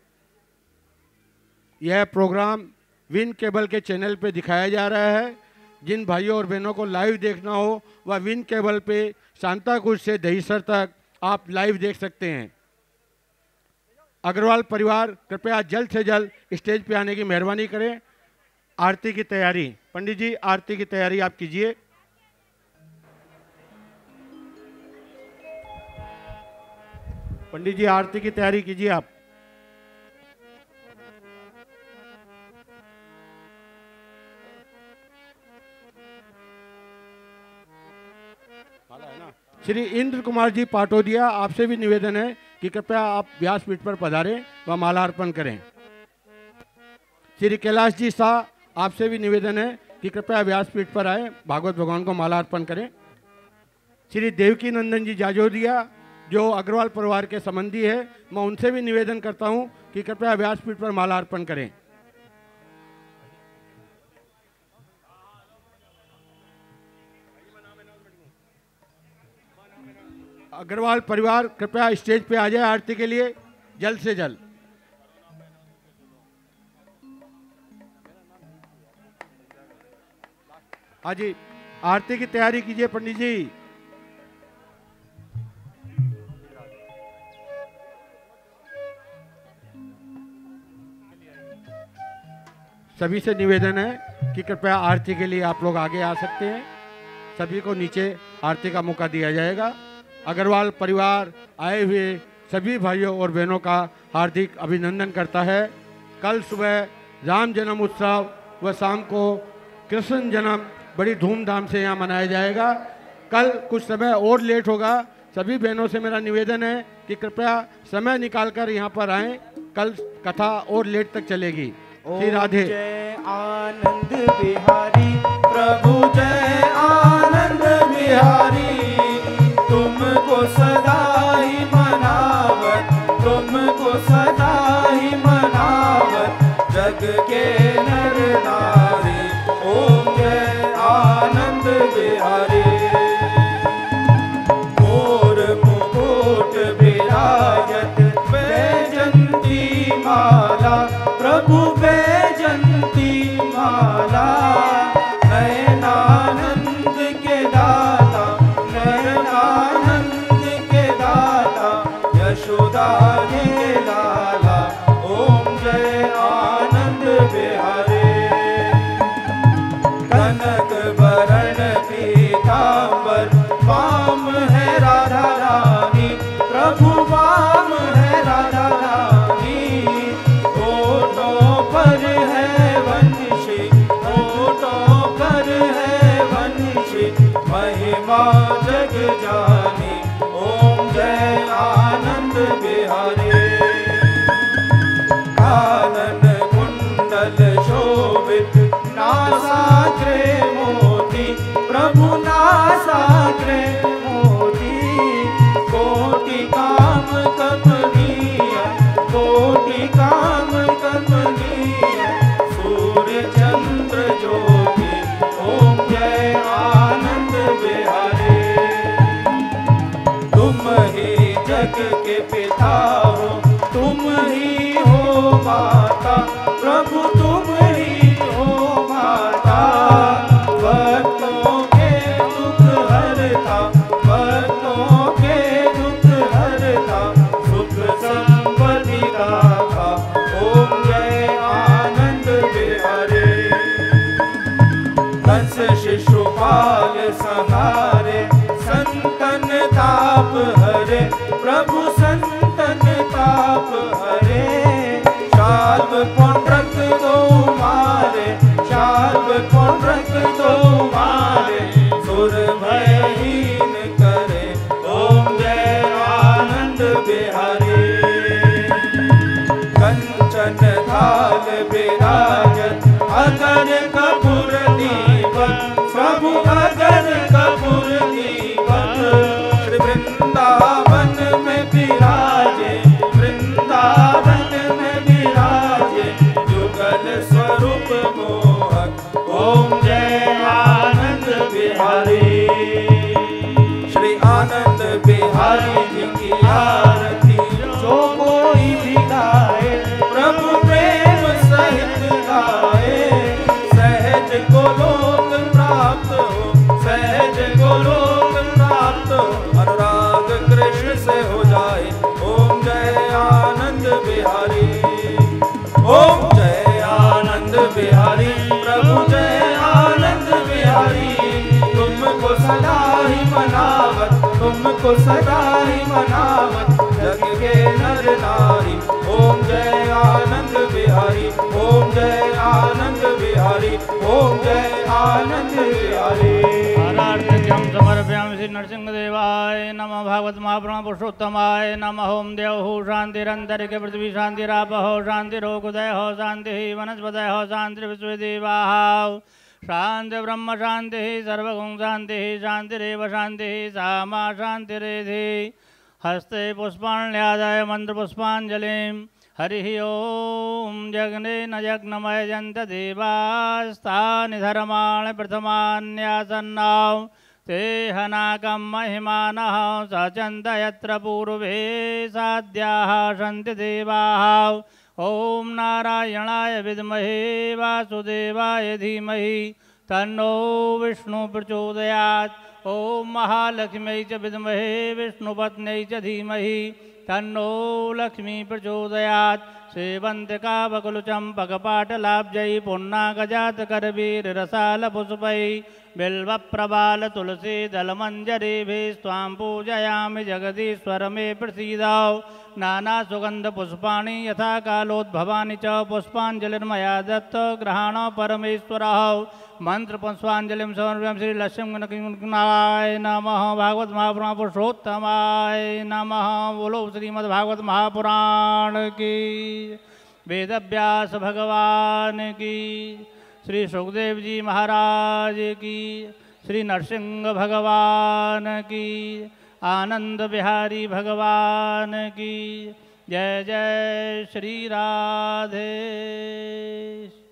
यह प्रोग्राम विन केबल के चैनल पे दिखाया जा रहा है। जिन भाइयों और बहनों को लाइव देखना हो वह विन केबल पे सांताक्रूज से दहीसर तक आप लाइव देख सकते हैं। अग्रवाल परिवार कृपया जल्द से जल्द स्टेज पे आने की मेहरबानी करें। आरती की तैयारी पंडित जी आरती की तैयारी आप कीजिए। पंडित जी आरती की तैयारी कीजिए आप। श्री इंद्र कुमार जी पाटोदिया, आपसे भी निवेदन है कि कृपया आप व्यासपीठ पर पधारें व माला अर्पण करें। श्री कैलाश जी शाह, आपसे भी निवेदन है कि कृपया व्यासपीठ पर आए, भागवत भगवान को माला अर्पण करें। श्री देवकी नंदन जी जाजोदिया, जो अग्रवाल परिवार के संबंधी है, मैं उनसे भी निवेदन करता हूं कि कृपया व्यासपीठ पर माला अर्पण करें। अग्रवाल परिवार कृपया स्टेज पे आ जाए आरती के लिए जल्द से जल्द। हाँ जी, आरती की तैयारी कीजिए पंडित जी। सभी से निवेदन है कि कृपया आरती के लिए आप लोग आगे आ सकते हैं। सभी को नीचे आरती का मौका दिया जाएगा। अग्रवाल परिवार आए हुए सभी भाइयों और बहनों का हार्दिक अभिनंदन करता है। कल सुबह राम जन्म उत्सव व शाम को कृष्ण जन्म बड़ी धूमधाम से यहाँ मनाया जाएगा। कल कुछ समय और लेट होगा। सभी बहनों से मेरा निवेदन है कि कृपया समय निकालकर यहाँ पर आएं। कल कथा और लेट तक चलेगी। श्री राधे। जय आनंद बिहारी प्रभु, जय आनंद बिहारी। तुमको सदा ही मनावत, तुमको सदा ही मनावत जग के नर नारी। ओम जय आनंद बिहारी। मोर मुकुट विराजत वैजंती माला, प्रभु वैजंती माला। नयनानंद के दाता, नयनानंद के दाता, यशोदा के लाला। ओम जय आनंद बिहारी। कनक वरण पीतांबर, वाम है राधा रानी, प्रभु वाम है राधा रानी। ओठों पर है वंशी, ओठों पर है वंशी, महिमा जग जानी। ओम जय आनंद बिहारी। कानन कुंडल शोभित, नासाग्रे मोती, प्रभु नासाग्रे मोती। कोटि काम कमनीय, कोटि काम कमनीय, सूर्य चंद्र ज्योति। ओम जय आनंद बिहारी। तुम ही जग के पिता हो, तुम ही हो माता, प्रभु तुम ही हो माता। भक्तों के दुख हरता, भक्तों के दुख हरता, सुख संपत्ति दाता। ओम जय आनंद बिहारी। कंस शिशुपाल संहारे, संतन ताप हरे, प्रभु संतन ताप हरे। शाल्व पौंड्रक दो मारे, शाल्व पौंड्रक दो मारे, सुर भयहीन करे। ओम जय आनंद बिहारी। कंचन थाल विराजत, अगर कपूर दीपक, प्रभु अगर कपूर दीपक। वृंदावन में विराजे, वृंदावन में विराजे, जुगल स्वरूप मोहक। ओम जय आनंद बिहारी। श्री आनंद बिहारी जी की आरती जो कोई भी गाए, प्रभु प्रेम सहित को सदा ही मनावत जग के नर नारी। ओम जय आनंद बिहारी, ओम जय आनंद बिहारी, ओम जय आनंद बिहारी। आराध्यम समर्पयामि श्री नरसिंहदेवाय नमः। भागवत महापुराण पुरुषोत्तमाय नमः। ओम देवहु शांतिरंतरिके पृथ्वी शांतिरापहो शांतिरोगुदयो शांति वनस्पतयो शांतिर्विश्वदेवाः शांति ब्रह्म शांति सर्वगुण शांति शांतिरेव शांति सामा शांतिरेधि। हस्ते पुष्पाण्यादाय मंत्र पुष्पांजलिं हरि ओम। जग्नेन यज्ञमय जंत देवास्तानि धर्माणि प्रथमान्यासन्नां ते हनाकं महिमानः सचन्त यत्र पूर्वे साध्याः सन्ति देवाः। ओम नारायणाय विद्महे वासुदेवाय धीमहि तन्नो विष्णु प्रचोदयात्। ओम महालक्ष्म्यै च विद्महे विष्णुपत्न्यै च धीमहि तन्नो लक्ष्मी प्रचोदयात्। सेवन्तिका बकुलचम्पकपाटलाब्जै पुन्नागजातकरवीररसालपुष्पै बिल्वप्रबाल तुलसी दलमञ्जरीभिः स्वां पूजयामि जगदीश्वर मे प्रसीदौ। नानासुगन्धपुष्पाणि यथा कालोद्भवानि च पुष्पाञ्जलिर्मया दत्त गृहाण परमेश्वरः। मंत्रपुष्पांजलिं समर्पयामि श्री लक्ष्मीनारायणाय नमः। भागवत महापुराण पुरुषोत्तमाय नमः। बोलो श्रीमद्भागवत महापुराण की। वेदव्यास भगवान की। श्री सुखदेव जी महाराज की। श्री नरसिंह भगवान की। आनंद बिहारी भगवान की। जय जय श्री राधे।